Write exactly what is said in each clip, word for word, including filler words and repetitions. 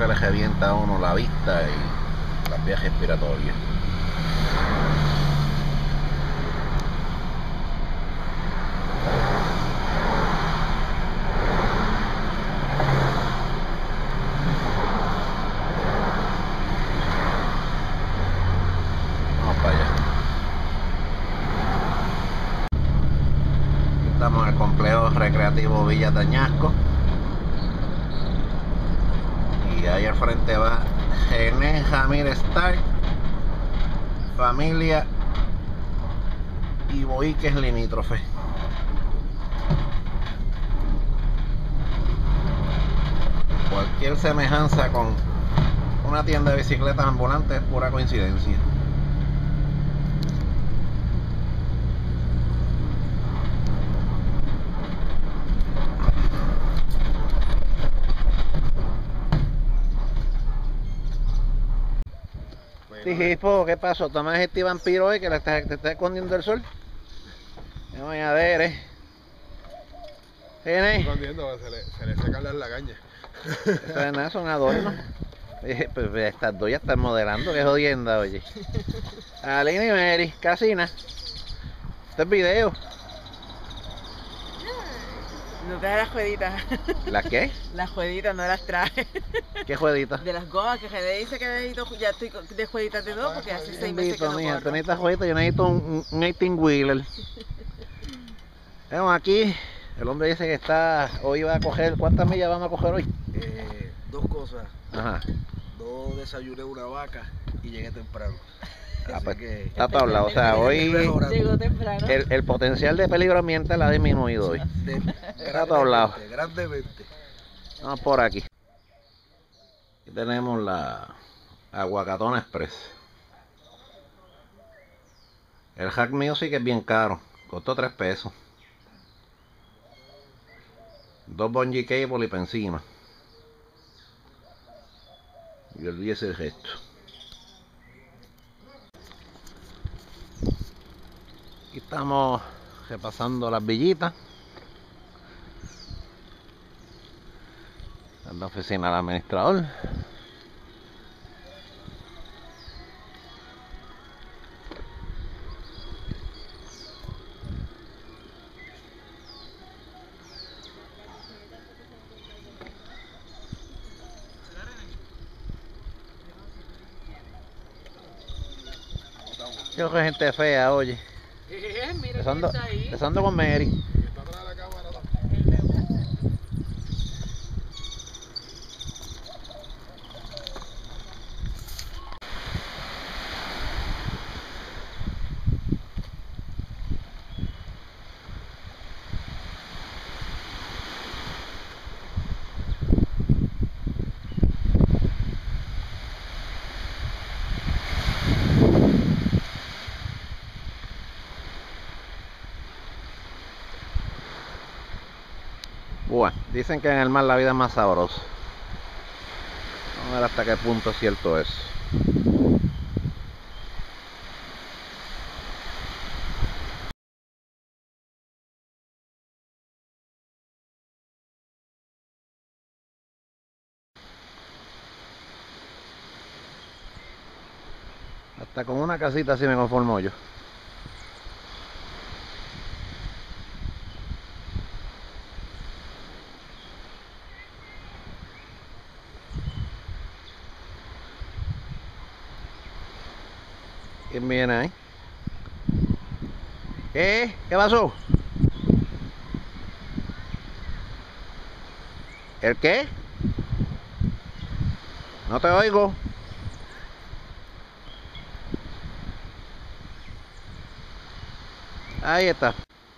que le revienta a uno la vista y las vías respiratorias. Vamos para allá. Estamos en el complejo recreativo Villa Tañasco. Y ahí al frente va René Ramírez Stark, familia y boiques limítrofe. Cualquier semejanza con una tienda de bicicletas ambulantes es pura coincidencia. Tipo, ¿qué pasó? ¿Tomas este vampiro hoy que le está, te está escondiendo el sol? No voy a ver, eh. ¿Tiene? Escondiendo, se le, se le secan las lagañas. Eso es nada, son adornos. Eh, pues estas dos ya están modelando, qué jodienda, oye. Aline y Mary, Casina. Este es video. No traje las jueguitas. ¿Las qué? Las jueguitas no las traje. ¿Qué jueguita? De las gomas que René dice que necesito, ya estoy de jueguitas de dos porque hace seis meses que no Mija, corro. tú necesitas jueguita, yo necesito un, un eighteen wheeler. Vemos aquí, el hombre dice que está, hoy va a coger, ¿cuántas millas vamos a coger hoy? Eh, dos cosas. Ajá. Dos desayuné una vaca y llegué temprano. Ah, Así pues, que está todo hablado, o sea, hoy Llegó temprano. el, el potencial de peligro ambiental ha disminuido hoy. de, Está todo hablado. grandemente. Vamos por aquí. Aquí tenemos la Aguacatona Express. El Hack Music es bien caro, costó tres pesos. Dos bungee cable y para encima. Y olvídese el resto. Aquí estamos repasando las villitas. En la oficina del administrador. Yo creo que gente fea, oye. Eh, mira Empezando, quién está ahí. empezando con Mary. Bueno, dicen que en el mar la vida es más sabrosa. Vamos a ver hasta qué punto es cierto eso. Hasta con una casita así me conformo yo. ¿Quién viene ahí? ¿Qué? ¿Qué pasó? ¿El qué? No te oigo. Ahí está.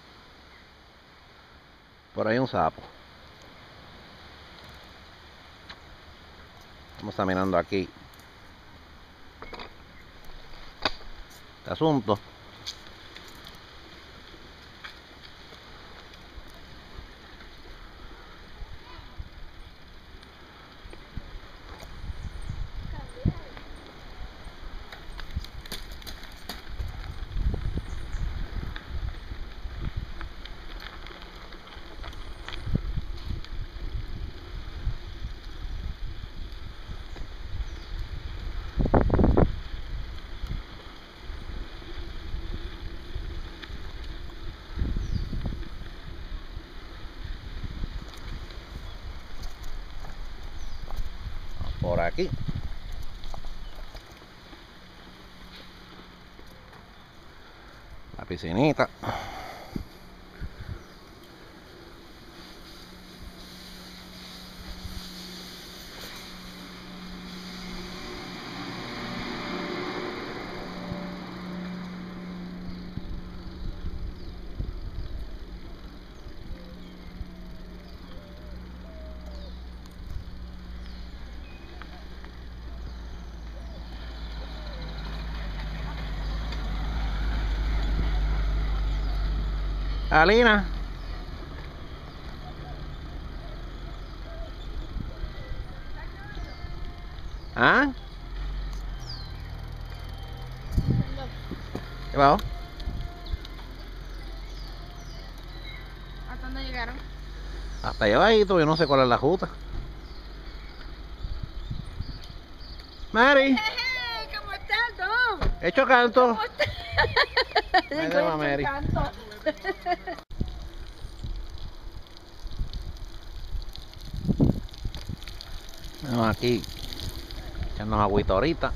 Por ahí un sapo. Estamos examinando aquí este asunto. aquí. La piscinita. Alina. ¿Ah? ¿Qué va? ¿Hasta dónde llegaron? Hasta allá bajito, yo no sé cuál es la ruta. Mary, Hey, ¿cómo estás, Don? hecho canto. ¿Cómo estás? Ahí te va, Mary. Vamos aquí, echando agüita ahorita.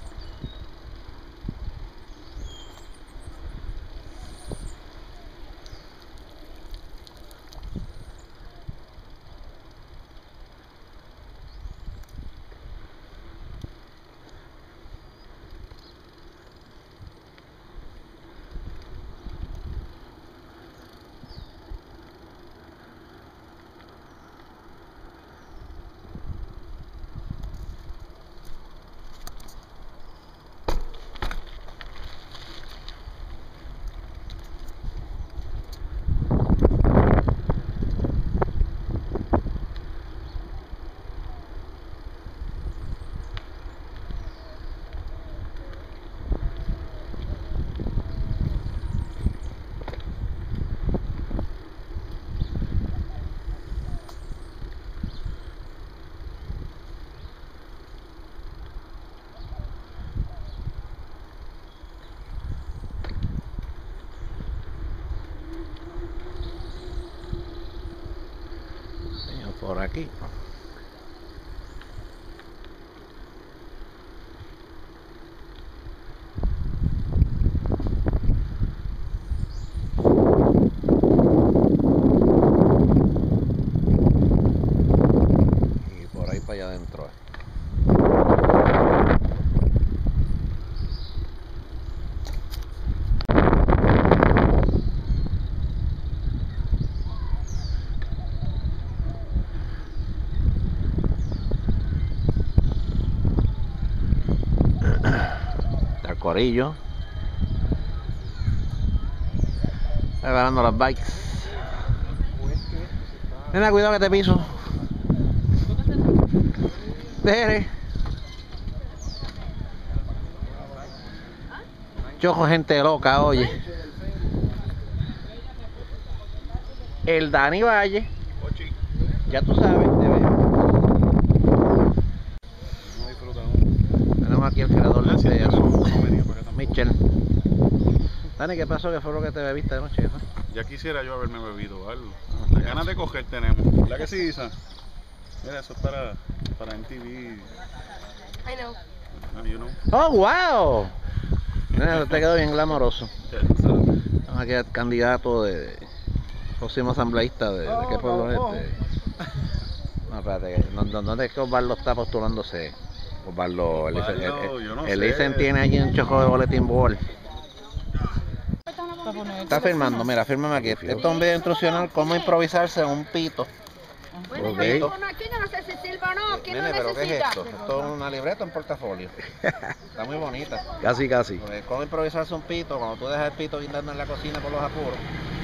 Por aquí. Y por ahí para allá adentro. Corillo agarrando las bikes. Nena, cuidado que te piso. Deje. Choco, gente loca, oye. El Dani Valle, ya tú sabes, te veo. Tenemos aquí el creador de este asunto, Michel. Dani, ¿qué pasó? ¿Qué fue lo que te bebiste de noche? Ya quisiera yo haberme bebido algo. Las ganas de coger tenemos. ¿La que sí, Isa? Mira, eso es para, para M T V. I know. Ah, you know. ¡Oh, wow! Mira, te quedó bien glamoroso. Vamos aquí al candidato de próximo asambleísta de, de qué pueblo es este. No, espérate, no, no, no es que Osvaldo está postulándose. Osvaldo, el Osvaldo, yo no sé. Elicen tiene allí un choco de boletín board. Está firmando, mira, fírmame aquí. Esto es un video instruccional cómo improvisarse un pito. Bueno, Ok. yo tengo uno aquí, yo no sé si sirve o no. ¿Quién lo Nene, pero ¿qué es necesita? esto? Esto es una libreta en portafolio. Está muy bonita. Casi, casi. Pues, cómo improvisarse un pito cuando tú dejas el pito guindando en la cocina por los apuros.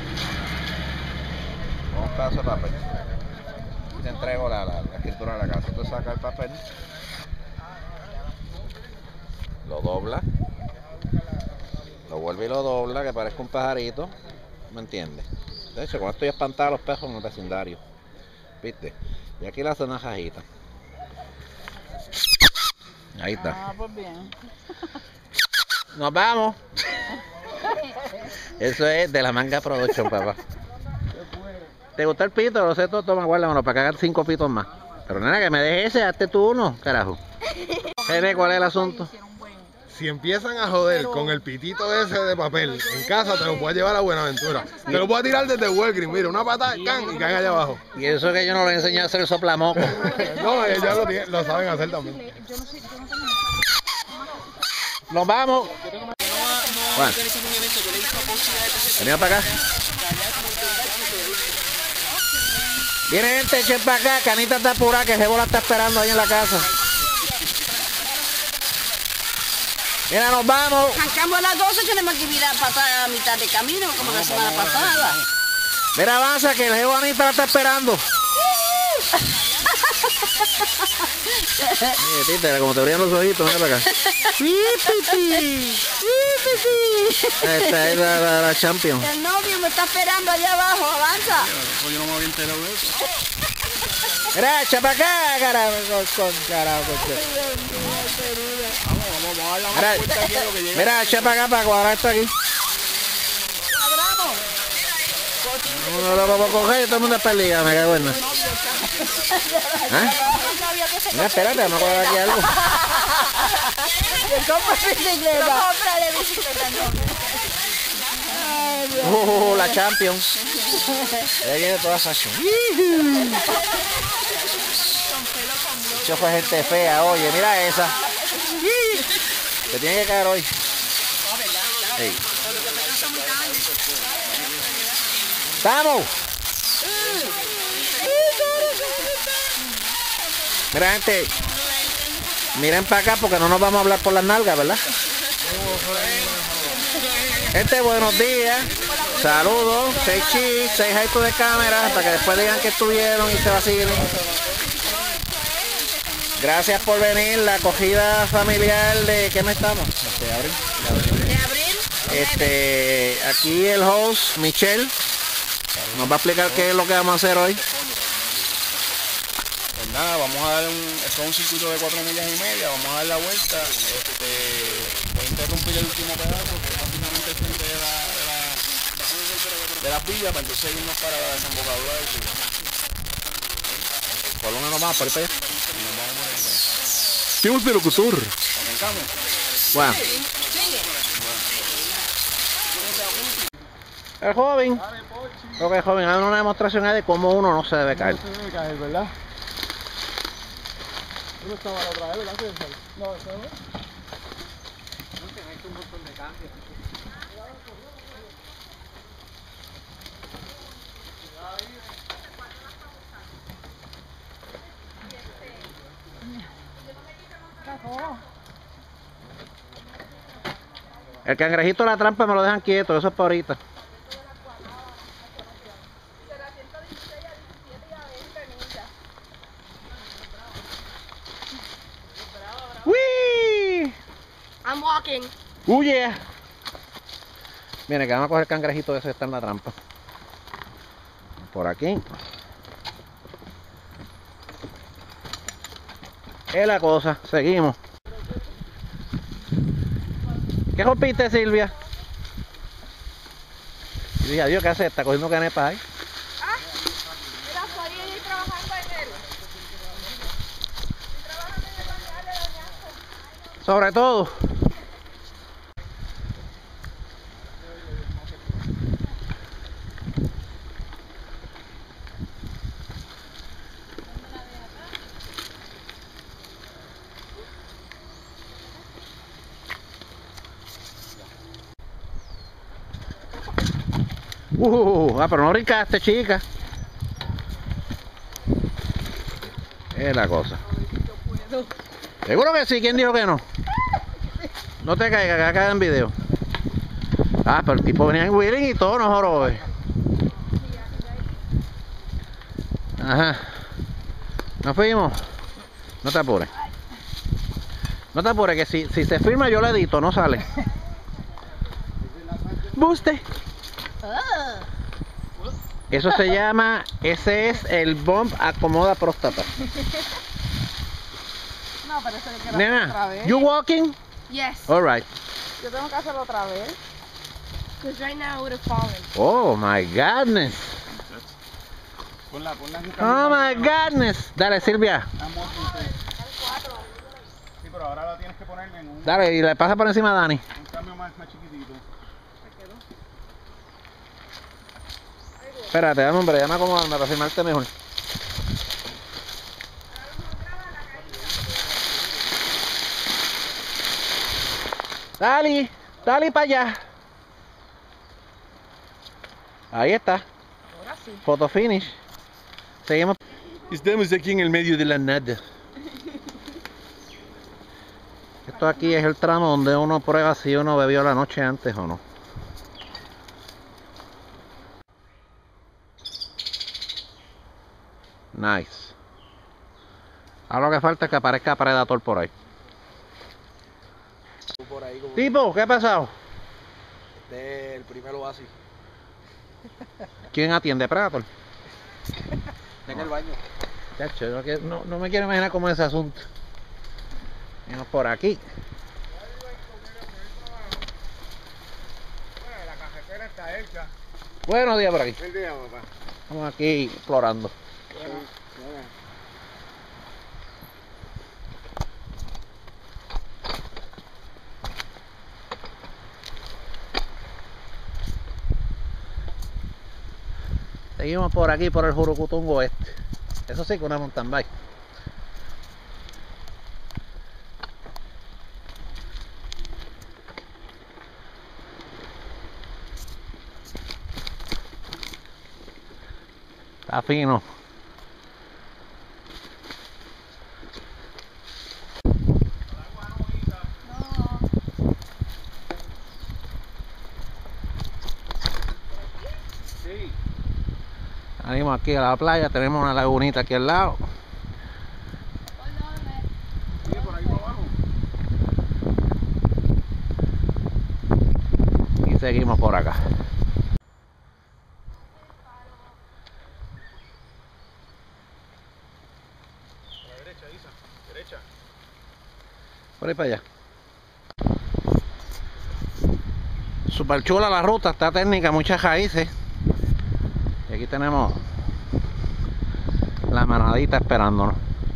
Con un pedazo de papel. Y te entrego la, la, la escritura de la casa. Tú sacas el papel, lo dobla, lo vuelve y lo dobla, que parezca un pajarito. ¿Me entiendes? De hecho, con esto ya espantaba a los perros en el vecindario. ¿Viste? Y aquí la hace una jajita. Ahí está. Ah, pues bien. Nos vamos. Eso es de la manga production, papá. ¿Te gusta el pito? Lo sé todo, toma, guárdamelo para cagar cinco pitos más. Pero nena, que me dejes ese, hazte tú uno, carajo. Jere, ¿cuál es el asunto? Si empiezan a joder con el pitito ese de papel en casa, te lo puedes llevar a Buenaventura. Te lo puedes tirar desde Walgreens, mira, una patada, can, y caen allá abajo. Y eso que yo no le enseñé a hacer el soplamoco. No, ellos lo, tienen- lo saben hacer también. Nos vamos. Bueno. Venimos para acá. Viene gente, echen para acá. Canita está apurada, que Jebo la está esperando ahí en la casa. Mira, nos vamos. Arrancamos a las doce, tenemos que ir a pasar a mitad de camino, como la semana pasada. Mira, avanza, que el Jebo Anita la está esperando. Mira, títera, como te abrían los ojitos, mira para acá. Esta es la, la, la champion. El novio me está esperando allá abajo, avanza. Pues yo no me había enterado de eso. Mira, echa para acá, carajo, con carajo. Vamos, vamos, vamos a dar la Mira, más vuelta aquí a lo que llega. mira, echa para acá para cuadrar esto aquí. No lo vamos a coger y todo el mundo está ligado, me cago en nada. ¿Ah? Mira, espérate, vamos a coger aquí algo. Cómprale bicicleta, no. Uh, la champion. Ahí viene toda esa show. Eso fue gente fea, oye, mira esa. Te tiene que caer hoy. Hey. ¡Vamos! Mira, gente, miren para acá porque no nos vamos a hablar por las nalgas, ¿verdad? Gente, buenos días. Saludos. Seis chis, seis jaitos de cámara para que después digan que estuvieron y se vacilen. Gracias por venir. La acogida familiar de... ¿Qué mes estamos? De abril. ¿De abril? Este, aquí el host, Michelle, nos va a explicar qué es lo que vamos a hacer hoy. Pues nada, vamos a dar un, esto es un circuito de cuatro millas y media, vamos a dar la vuelta. Este, voy a interrumpir el último pedazo, que es básicamente el frente de la, de la, de la villa, para entonces irnos para la desembocadura del río. ¿Por dónde nos vamos? ¿Por ahí para allá? Y nos vamos a ir. Tíos de locutor. Arrancamos. Bueno. El joven. Creo que el joven hace una demostración de cómo uno no se debe caer. No se debe caer, ¿verdad? Uno estaba la otra vez, ¿verdad? No, eso no. El cangrejito de la trampa me lo dejan quieto, eso es para ahorita. ¡Wii! I'm walking. ¡Uh, yeah! Viene, que vamos a coger el cangrejito ese que está en la trampa. Por aquí. Es la cosa, seguimos. ¿Qué rompiste, Silvia? Y dije, adiós, ¿qué hace? Está cogiendo canepas ahí. Ah, mira, podría ir trabajando en él. Estoy trabajando en el balneario de Doña. Sobre todo. Uh, ah, pero no brincaste, chica. Es la cosa. Seguro que sí, ¿quién dijo que no? No te caigas, que acá en video. Ah, pero el tipo venía en wheeling y todo, no jorobes. Ajá. Nos fuimos. No te apures. No te apures, que si, si se firma yo lo edito, no sale. Buste. Eso se llama, ese es el bump acomoda próstata. No, pero eso hay que hacerlo otra Nena, vez. you walking? Yes, Alright. Yo tengo que hacerlo otra vez. because right now I would have fallen. Oh my goodness. Ponla, ponla en Oh my goodness. Dale, Silvia. la tienes que poner en un, Dale, y le pasa por encima a Dani. un cambio más, más chiquitito. Espérate, dame hombre, ya me acomodo para filmarte mejor. Dale, dale para allá. Ahí está. Ahora sí. Photo finish. Seguimos. Estamos aquí en el medio de la nada. Esto aquí es el tramo donde uno prueba si uno bebió la noche antes o no. Nice. Ahora lo que falta es que aparezca Predator por ahí. Por ahí como Tipo, ¿qué ha pasado? este es el primer oasis. ¿Quién atiende? Predator. Está en el baño. Chacho, no, quiero- no, no me quiero imaginar cómo es ese asunto. Venimos por aquí. La carretera está hecha. Buenos días por aquí. Buen día, papá. Estamos aquí explorando. Seguimos por aquí, por el Jurucutungo este. Eso sí que una mountain bike. Está fino. Sí. Venimos aquí a la playa, tenemos una lagunita aquí al lado. Sí, por ahí para abajo. Y seguimos por acá. A la derecha, Isa. Derecha. Por ahí para allá. Super chula la ruta, está técnica, muchas raíces. Y aquí tenemos la manadita esperándonos.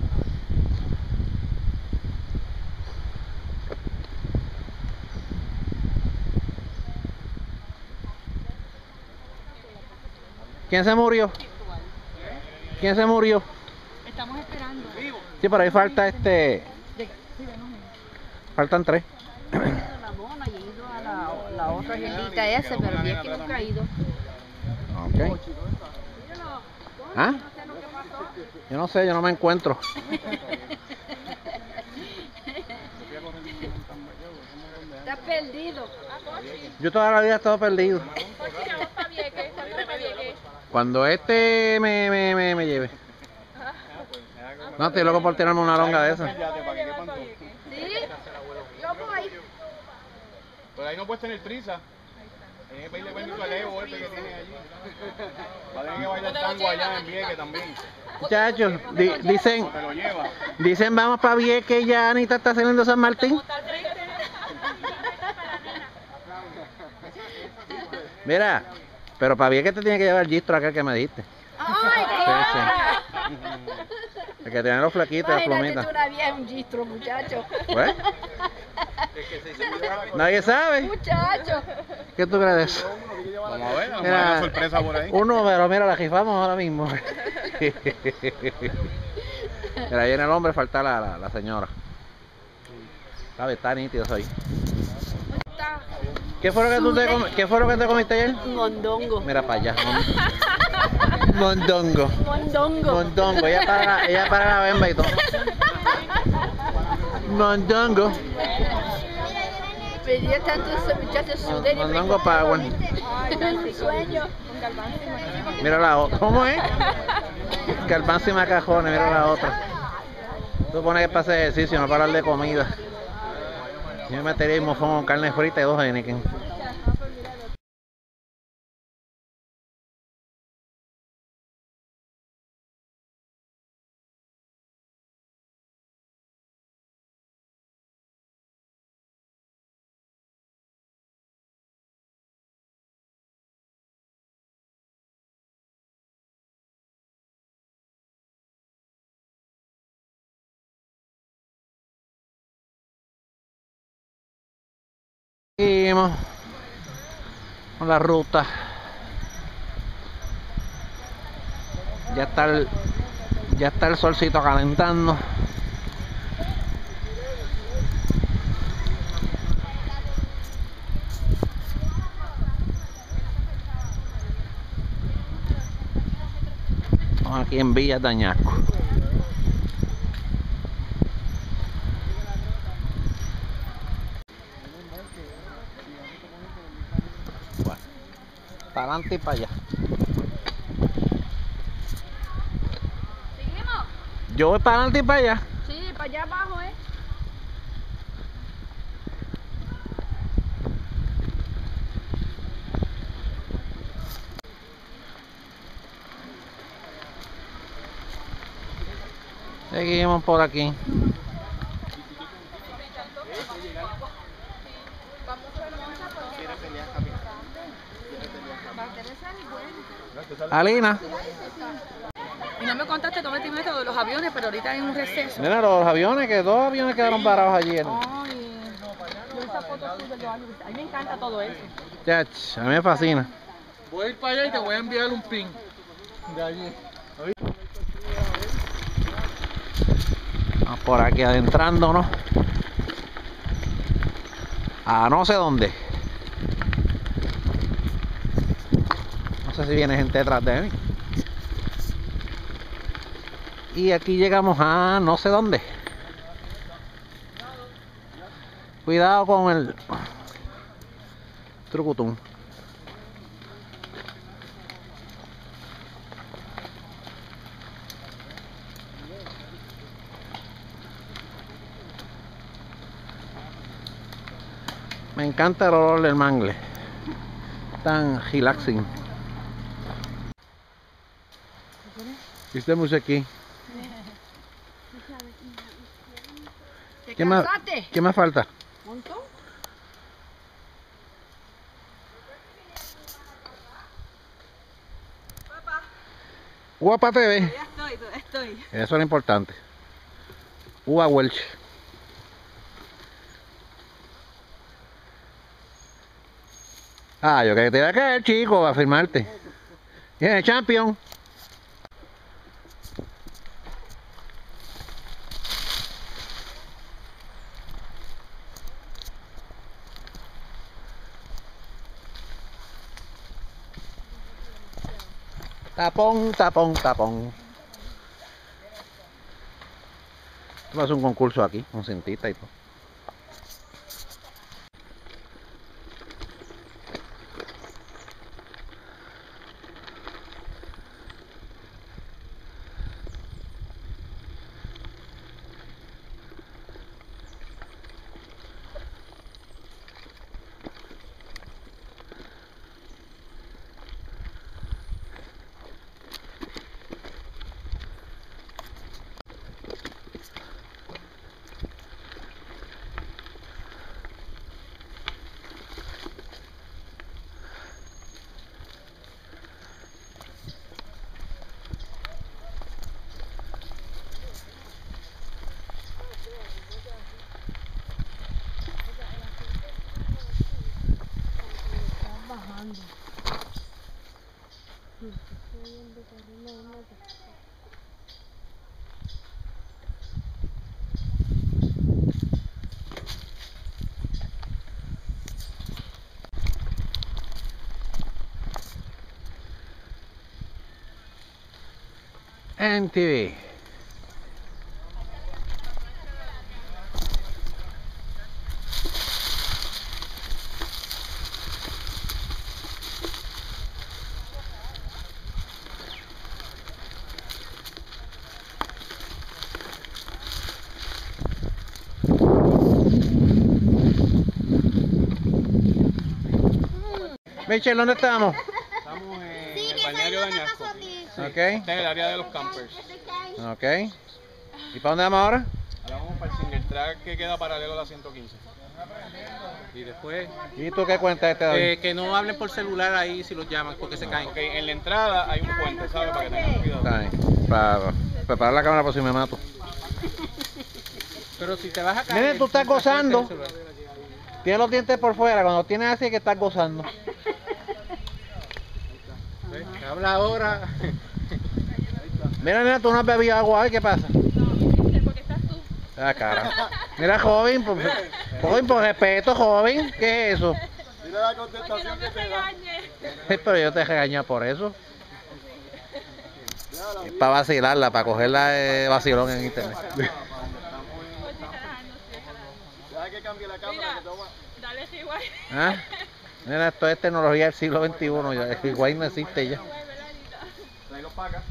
¿Quién se murió? ¿Quién se murió? Estamos esperando. Sí, por ahí falta este. Faltan tres. He ido a la Mona y he ido a la, la otra islita ese, pero el día que nunca he ido. Ok. ¿Ah? Yo no sé, yo no me encuentro. Estás perdido. Yo toda la vida he estado perdido. Porque vamos para Vieques, ¿cuándo para Vieques? Cuando este me, me, me, me lleve. No, estoy loco por tirarme una longa de esas. ¿Sí? Yo voy. Pues ahí no puedes tener prisa. Tienes que pedirle permiso al Evo este que tiene allí. Va a tener que bailar tango allá en Vieques también. Muchachos, di- dicen, O te lo lleva. dicen vamos para Vieques, ya Anita está saliendo San Martín. Mira, pero para Vieques te tiene que llevar el gistro aquel que me dijiste. ¡Ay, Sí, sí. El que tiene los flequitos, las imagínate plumitas. tú una vieja un gistro, muchacho. ¿Pues? Nadie sabe. Muchacho. ¿Qué tú crees de eso? Vamos a ver, vamos a ver Mira, una sorpresa por ahí. uno, pero mira, la rifamos ahora mismo. Mira, ahí en el hombre falta la, la, la señora. ¿Sabes? Está nítido eso ahí. ¿Qué fue lo que tú te comi- ¿Qué fue lo que te comiste ayer? Mondongo. Mira para allá. Mondongo. Mondongo. Mondongo. Ella para la, ella para la bemba y todo. Mondongo. Pedía tanto ese muchacho sudor y me Mondongo Power. un sueño. Mira la otra. ¿Cómo es? Garbanzo y macajones. Mira la otra. Tú pones que para hacer ejercicio, no para hablar de comida. Yo me metería en mofón con carne frita y dos Heineken. Seguimos con la ruta. Ya está el, ya está el solcito calentando. Estamos aquí en Villa de Añasco. Bueno, para adelante y para allá. ¿Seguimos? Yo voy para adelante y para allá. Sí, para allá abajo, ¿eh? Seguimos por aquí. Alina, Y no me contaste, no me metiste de los aviones, pero ahorita hay un receso. mira los aviones, que dos aviones quedaron parados ayer. Ay, yo esa foto azul de los aviones. A mí me encanta todo eso. Chach, a mí me fascina. Voy a ir para allá y te voy a enviar un pin de allí. Vamos por aquí adentrándonos a no sé dónde. No sé si viene gente detrás de mí. Y aquí llegamos a no sé dónde. Cuidado con el trucutún. Me encanta el olor del mangle, tan relaxing. ¿Viste mucho aquí? ¿Qué más, ¿Qué más falta? Guapa T V. Ya estoy, ya estoy. Eso es lo importante. Uva Welch. Ah, yo que te iba a caer, chico, a firmarte. Viene, champion. Tapón, tapón, tapón. Esto va a ser un concurso aquí, con cintita y todo. M T V. Michelle, ¿dónde estamos? Estamos en el balneario de Añasco. Ok, Está en el área de los campers. ok. ¿Y para dónde vamos ahora? Ahora vamos para el single track que queda paralelo a la ciento quince. Y después, ¿Y tú qué cuentas este David? eh, que no hablen por celular ahí si los llaman porque se caen. Ok, en la entrada hay un puente, ¿sabes? Para que tengan cuidado. Está bien, para preparar la cámara por si me mato. Pero si te vas a caer... Nene, tú estás no puedes gozando. hacer el celular. Tiene los dientes por fuera, cuando tienes así que estás gozando. ¿Ves? Habla ahora. Mira, mira, tú no has bebido agua, ¿qué pasa? Porque estás tú. Ah, cara. Mira, joven, por, joven, por respeto, joven, ¿qué es eso? Mira la Para que no contestación me que te da. regañe. Pero yo te regañé por eso. Es para vacilarla, para cogerla de vacilón en internet. Deja que cambie la cámara Mira, que toma. dale igual. ¿Ah? Mira, esto es tecnología del siglo veintiuno, ya, el igual no existe ya. Tráelo para acá.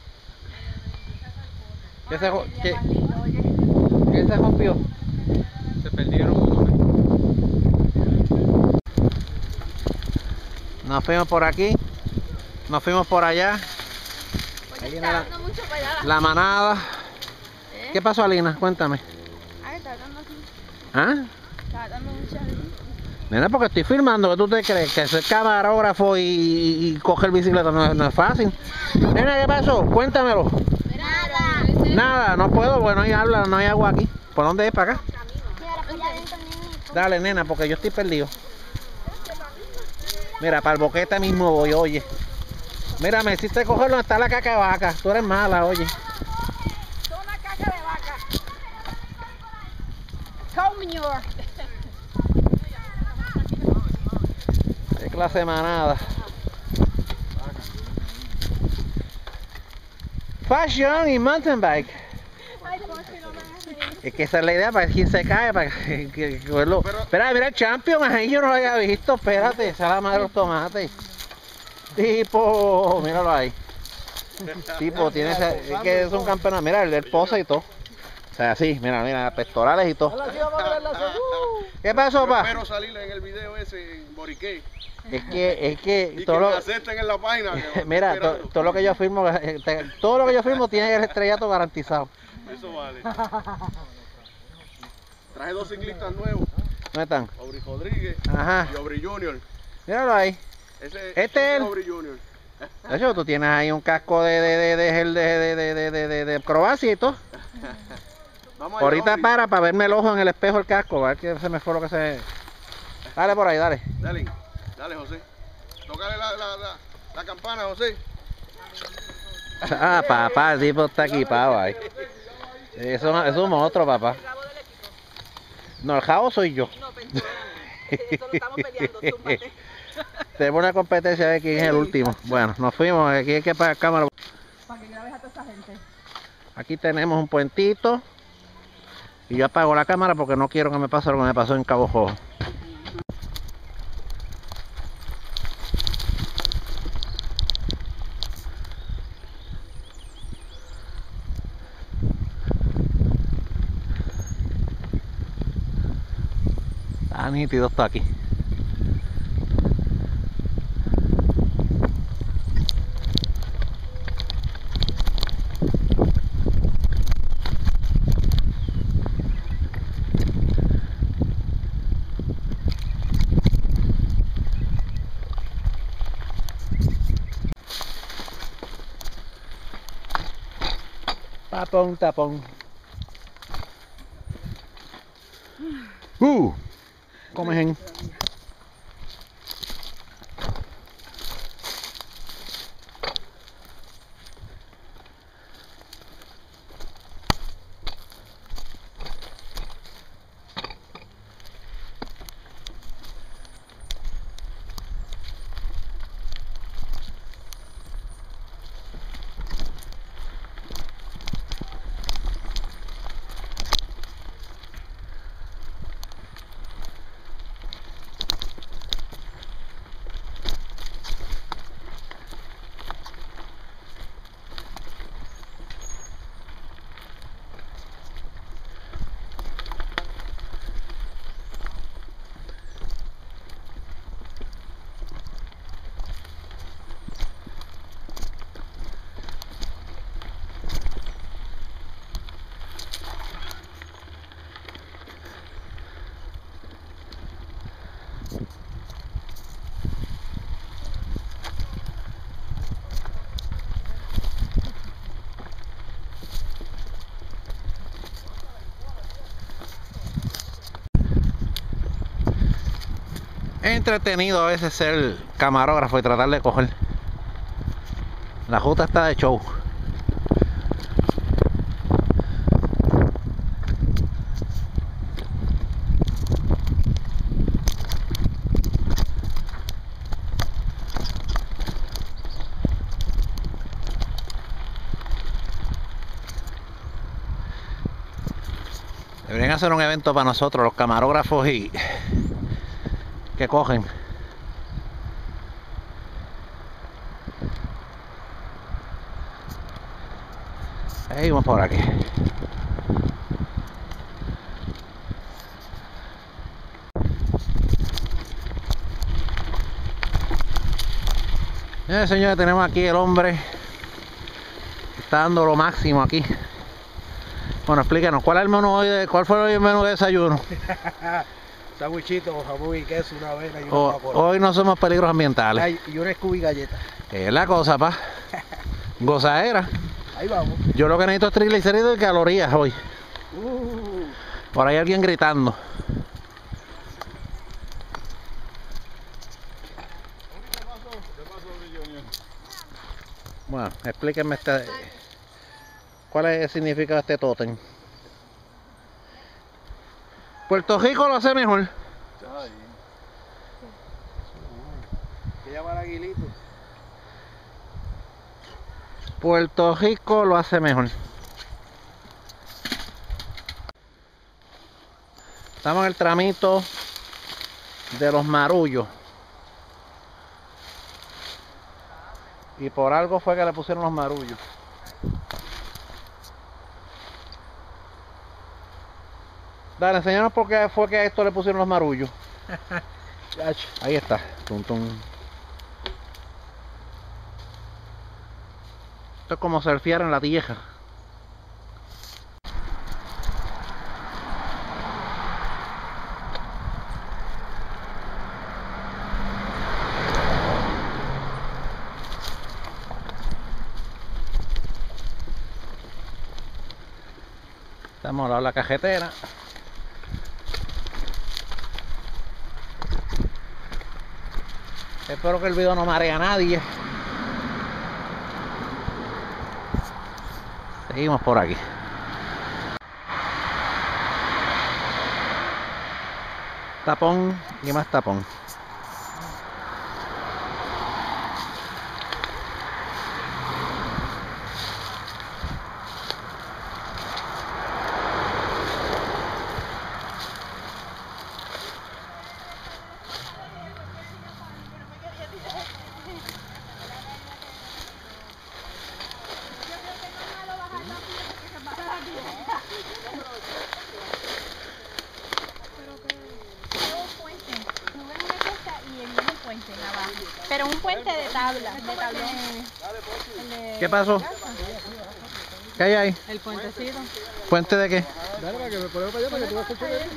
¿Qué se, jo- qué, ¿Qué se rompió? Se perdieron unos. Nos fuimos por aquí, nos fuimos por allá, Oye, Ahí está viene la- dando mucho para allá. la manada. ¿Eh? ¿Qué pasó, Alina? Cuéntame. Ay, está dando así. ¿Ah? Está dando mucha. Nena, porque estoy filmando, ¿qué tú te crees? Que ser camarógrafo y, y, y coger bicicleta no es, no es fácil. Nena, ¿qué pasó? Cuéntamelo. Nada. Nada, no puedo, porque no hay habla, no hay agua aquí. ¿Por dónde es? ¿Para acá? Dale, nena, porque yo estoy perdido. Mira, para el boquete mismo voy, oye. Mira, me hiciste cogerlo donde está la caca de vaca. Tú eres mala, oye. Toma caca de vaca. Cow manure. Qué clase de manada. Fashion y mountain bike. Ay, por si no me hagas. Es que esa es la idea, para que quien se cae, para que, que, que verlo. Espera, mira el Champion, ahí yo no lo había visto, espérate, esa es la madre de los tomates. Tipo, míralo ahí. Tipo, tiene ese, es que es un campeonato, mira, el del pose y todo. O sea, sí, mira, mira, pectorales y todo. ¿Qué pasó, pa? Espero salir en el video ese en Boriqué. Es que, es que Y todo que lo, me acepten en la página. que mira, estoy to- esperando. todo lo que yo firmo, eh, te- todo lo que yo firmo tiene el estrellato garantizado. Eso vale. Traje dos ciclistas nuevos. ¿Dónde están? Obri Rodríguez Ajá, y Obri Junior. míralo ahí. Ese, Este ese es el- Obri Junior. De hecho, tú tienes ahí un casco de, de, de, de, gel de, de, de, de, de, de, de acrobacia y todo. Vamos allá, Ahorita Obri. para, para verme el ojo en el espejo el casco, a ver que se me fue lo que se... Dale por ahí, dale. Dale, dale, José. Tócale la, la, la, la campana, José. Ah, papá, el tipo está equipado ahí. Eso, no- eso es un monstruo, papá. No, el jabo soy yo. No, perdóname. Eso lo estamos peleando, túmbate. Tenemos una competencia de quién es el último. Bueno, nos fuimos, aquí hay que pagar cámara. Para que grabes a toda esa gente. Aquí tenemos un puentito. Y yo apago la cámara porque no quiero que me pase lo que me pasó en Cabo Rojo. Está nítido esto aquí. Tapón, tapón. Uh, comen. Es entretenido a veces ser camarógrafo y tratar de coger. La justa está de show. Deberían hacer un evento para nosotros, los camarógrafos y que cogen. Seguimos por aquí. Eh, señores, tenemos aquí el hombre que está dando lo máximo aquí. Bueno, explícanos, ¿cuál es el menú hoy de, cuál fue el menú de desayuno? Sandwichito, jamón y queso, una avena y una O, Coca-Cola. hoy no somos peligros ambientales. Ay, y una Scooby galleta. Es la cosa, pa. Gozadera. Ahí vamos. Yo lo que necesito es triglicéridos y calorías hoy. Uh. Por ahí alguien gritando. Bueno, explíquenme este. ¿Cuál es el significado de este tótem? Puerto Rico lo hace mejor. ¿Qué llama el aguilito? Puerto Rico lo hace mejor. Estamos en el tramito de los marullos. Y por algo fue que le pusieron los marullos. Dale, enséñanos por qué fue que a esto le pusieron los marullos. Ahí está. Tum, tum. Esto es como surfear en la tierra. Estamos al lado de la cajetera. Espero que el video no marea a nadie. Seguimos por aquí. Tapón y más tapón. Pero un puente de tabla, de tablón. ¿Qué pasó? ¿Qué hay ahí? El puentecito. ¿Puente de qué? Dale para que me ponga para allá para que tú escuches eso.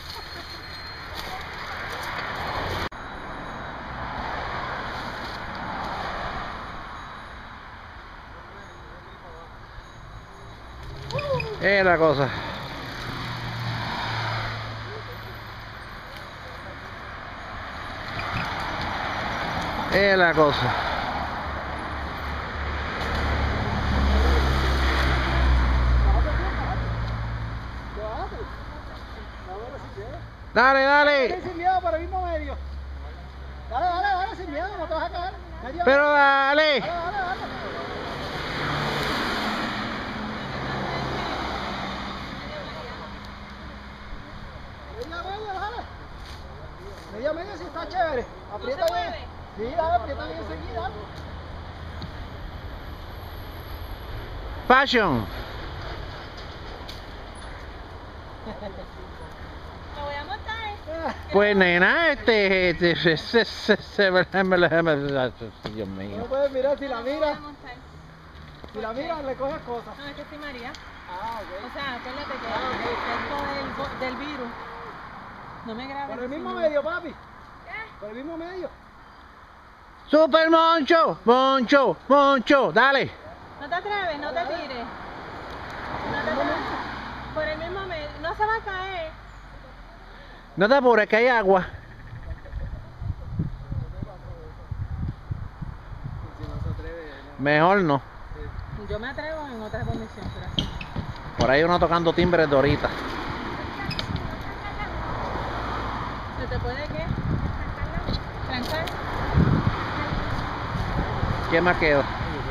Es la cosa. Es la cosa. Dale, dale. Sin miedo, por el mismo medio. Dale, dale, dale, sin miedo, no te vas a caer. Medio Pero dale. Dale, dale, dale. Media media, dale. Media media si está chévere. Aprieta bien. Sí, dale, aprieta bien enseguida. Dale. Fashion. Lo voy a montar. Pues nena, este, este, se, se, se, se, Dios mío. No puedes mirar, si la Lo voy a miras, montar. si la miras le coges cosas. No, es que sí, María. Ah, ok. O sea, acuérdate que esto del, del virus. No me grabes. Por el mismo sino- medio, papi. Por el mismo medio. Super Moncho, Moncho, Moncho, dale. No te atreves, no te tires. No te atreves. Por el mismo medio. No se va a caer. No te apures que hay agua. Mejor no. Yo me atrevo en otras condiciones, pero así. Por ahí uno tocando timbres de ahorita. ¿Se te puede qué? ¿Trancar? ¿Quién más quedó?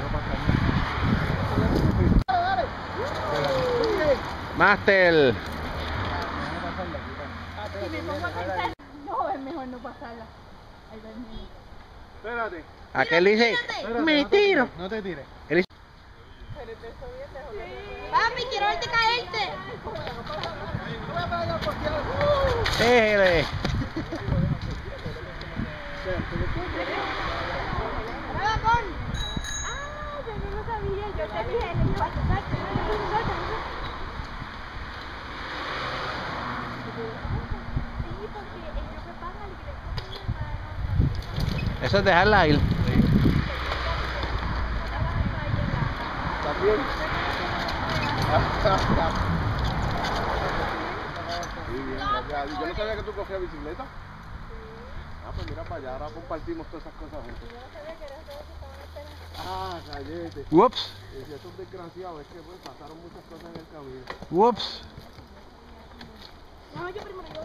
Master. Si me pongo a pensar, no, es mejor no pasarla. Ahí va el niño. Espérate. Aquel dice, me tiro. No te tires. Él dice, Papi, quiero verte caerte. déjele. Prueba con. Ah, yo no lo sabía. Yo te dije, le dije, salta, salta, salta. Sí, porque ellos me pagan y que le Eso es dejarla ir. ¿También? Yo no sabía que tú cogías bicicleta. Ah, pues mira para allá, ahora compartimos todas esas cosas juntos. Ah, cállate. Whoops. Y si estos desgraciados es que pues pasaron muchas cosas en el camino. Whoops. No, yo primero yo.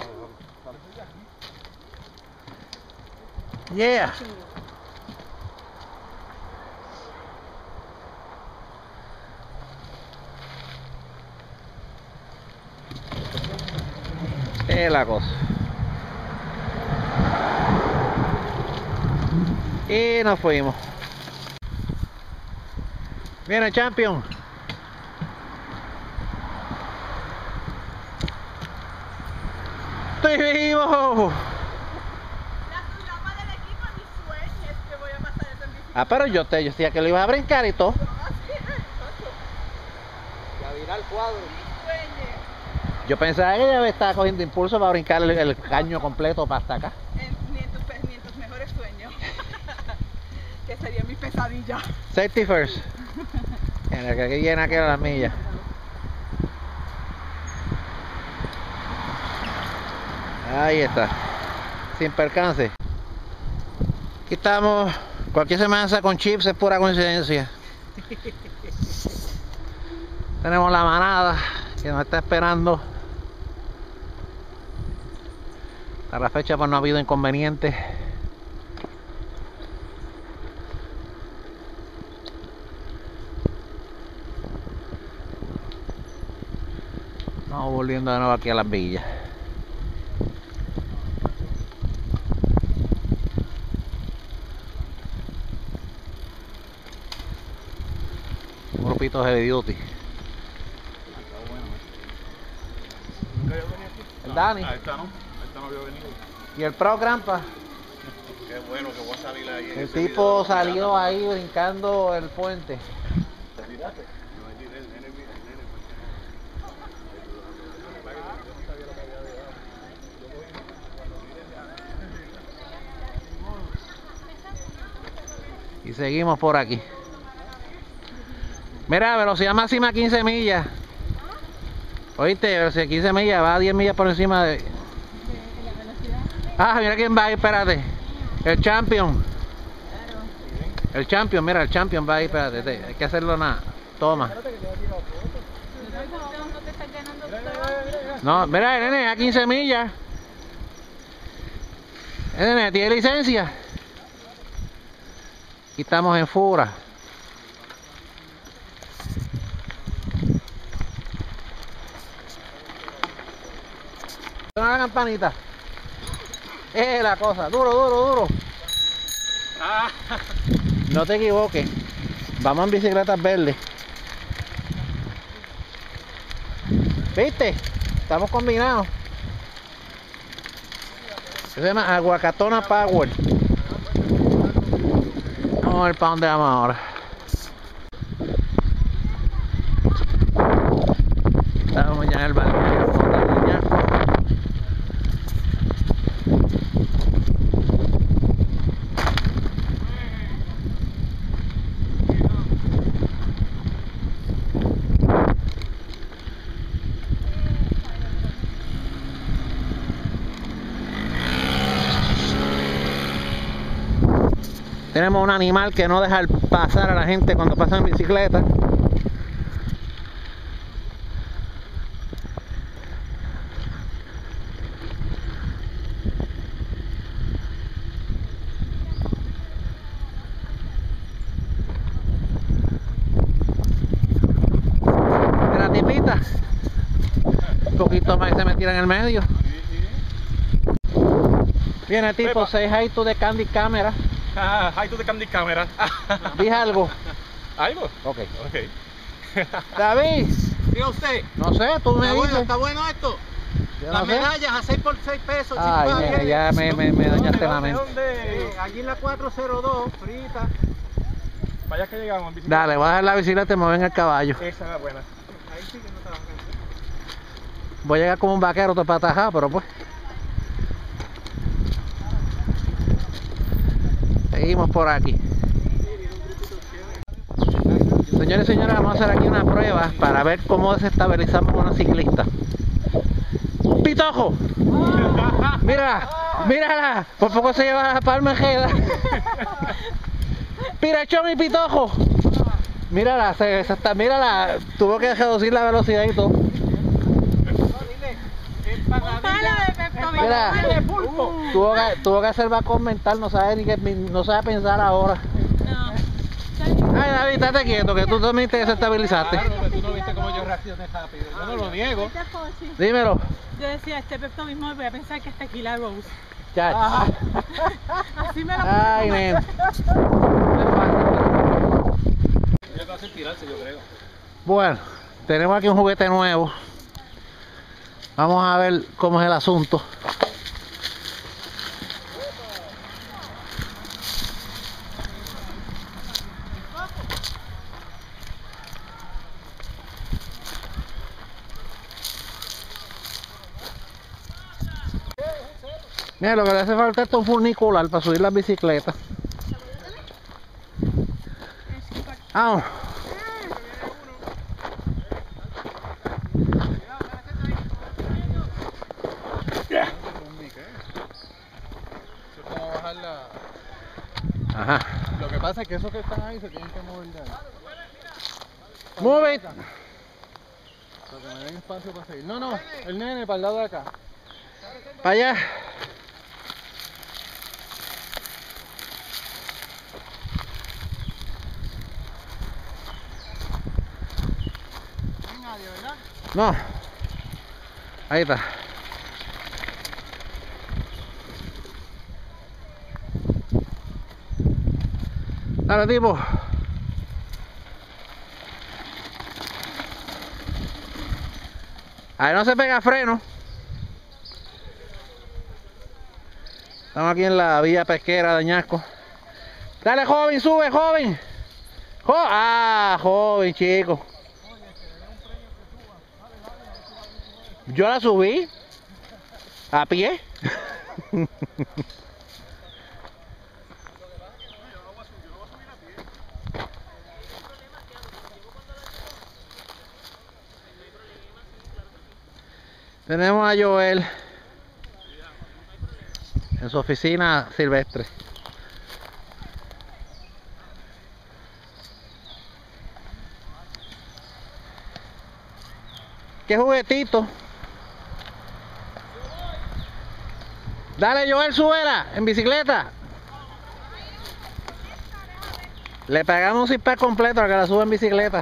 Yeah. Es la cosa. Y nos fuimos. Viene Champion. Estoy vivo. La programa del equipo ni sueñes que voy a pasar eso en bicicleta. Ah, pero yo te yo decía que lo ibas a brincar y todo. Ya virar el cuadro. Yo pensaba que ella estaba cogiendo impulso para brincar el, el caño completo para hasta acá. En- Ni en tus, pe- ni en tus mejores sueños. Que sería mi pesadilla. Safety first. Mira, que aquí llena que la milla. Ahí está. Sin percance. Aquí estamos. Cualquier semejanza con Chips es pura coincidencia. Tenemos la manada que nos está esperando. A la fecha pues no ha habido inconvenientes. Vamos volviendo de nuevo aquí a las villas. Un grupito de heavy duty. El Dani. A esta no, a esta no había venido. Y el Pro Grampa. Qué bueno que voy a salir ahí. en El ese tipo video. salió ahí brincando el puente. ¿Te tiraste? No, el nene, el nene, mira, el nene. Y seguimos por aquí. Mira, velocidad máxima quince millas. Oíste, velocidad quince millas, va a diez millas por encima de... Ah, mira quién va ahí, espérate. El Champion. El Champion, mira, el Champion va ahí, espérate. te- Hay que hacerlo nada. Toma. No, mira, el nene, a quince millas. El nene, ¿tiene licencia? Aquí estamos en Fura. Suena la campanita. Es la cosa. Duro, duro, duro. No te equivoques. Vamos en bicicletas verdes. ¿Viste? Estamos combinados. Se llama Aguacatona Power. Vamos a ver para dónde vamos ahora. Estamos ya en el balneario Fonda Viña. Tenemos un animal que no deja pasar a la gente cuando pasan en bicicleta. Mira, tipita. Un poquito más y se metiera en el medio. Viene tipo, say hi to the candy camera. Ah, hi to the candy camera. Dije algo. ¿Algo? Ok. Ok. David. Diga usted. No sé, tú me ¿Está dices. bueno, está bueno esto? Yo Las no sé. medallas a seis por seis pesos. Ay, chicos, nene, ahí. ya me, me, me dañaste la ¿Dónde, mente. dónde? Eh, allí en la cuatro cero dos, frita. Vaya que llegamos. en bicicleta. Dale, voy a dejar la bicicleta y me ven el caballo. Esa era buena. Ahí sí que no te vas a cansar. Voy a llegar como un vaquero todo para atajar, pero pues. Seguimos por aquí. Señores y señores, vamos a hacer aquí una prueba para ver cómo desestabilizamos a una ciclista. ¡Pitojo! ¡Mírala! ¡Mírala! Por poco se lleva la palma ejeda. ¡Pirachón y pitojo! Mírala, se, se está, mírala, tuvo que reducir la velocidad y todo. Mira, tuvo que, tuvo que hacer vacón mental, no sabe ni que, no sabe pensar ahora. Ay, David, estate quieto, que tú también te desestabilizaste. Claro, que tú no viste cómo yo reaccioné rápido. Yo no lo niego. Dímelo. Yo decía, este Pepto mismo voy a pensar que es tequila Rose. Chacho. Así me lo Ay, nene. Ella va a hacer tirarse, yo creo. Bueno, tenemos aquí un juguete nuevo. Vamos a ver cómo es el asunto. Mira, lo que le hace falta es un funicular para subir las bicicletas. Vamos. Es como bajar la... Ajá. Lo que pasa es que esos que están ahí se tienen que mover de ahí. Move it. Para que me den espacio para seguir. No, no, el nene para el lado de acá. Para allá. No. Ahí está. Dale, tipo. Ahí no se pega freno. Estamos aquí en la vía pesquera de Añasco. Dale, joven, sube, joven. Jo ah, joven, chico. Yo la subí a pie. Tenemos a Joel en su oficina silvestre. ¿Qué juguetito? Dale, Joel, súbela en bicicleta. Le pegamos un zipper completo a que la suba en bicicleta.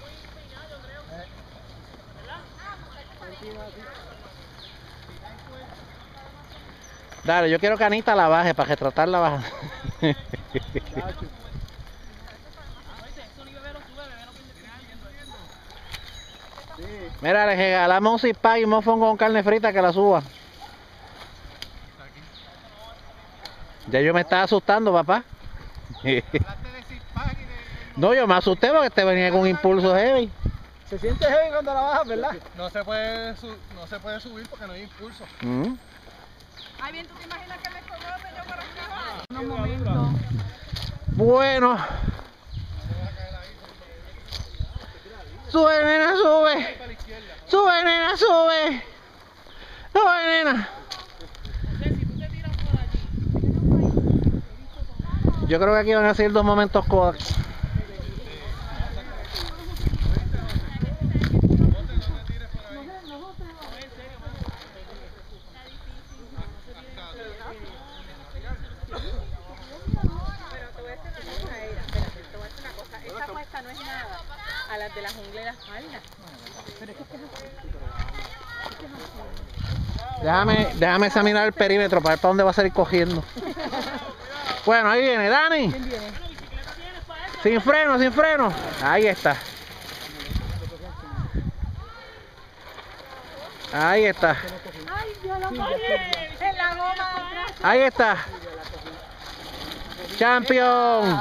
Dale, yo quiero que Anita la baje para retratarla baja. Mira, le regalamos un zipper y un mofongo con carne frita que la suba. Ya yo me estaba asustando, papá. No, yo me asusté porque este venía con un impulso heavy. Se siente heavy cuando la bajas, ¿verdad? No se puede, su no se puede subir porque no hay impulso. Mm. Ay, bien, ¿tú te imaginas que me conoce yo por aquí? Unos momentos. Bueno. Sube, nena, sube. Sube, nena, sube. Sube, nena. Yo creo que aquí van a ser dos momentos Kodak. Esta cuesta no es nada a las de la jungla y las faldas. Pero es que Déjame, déjame examinar el perímetro para ver para dónde va a salir cogiendo. Bueno, ahí viene Dani. ¿Quién viene? Sin freno, sin freno. Ahí está. Ahí está. Ay, yo lo cogí en la goma atrás. Ahí está. Champion.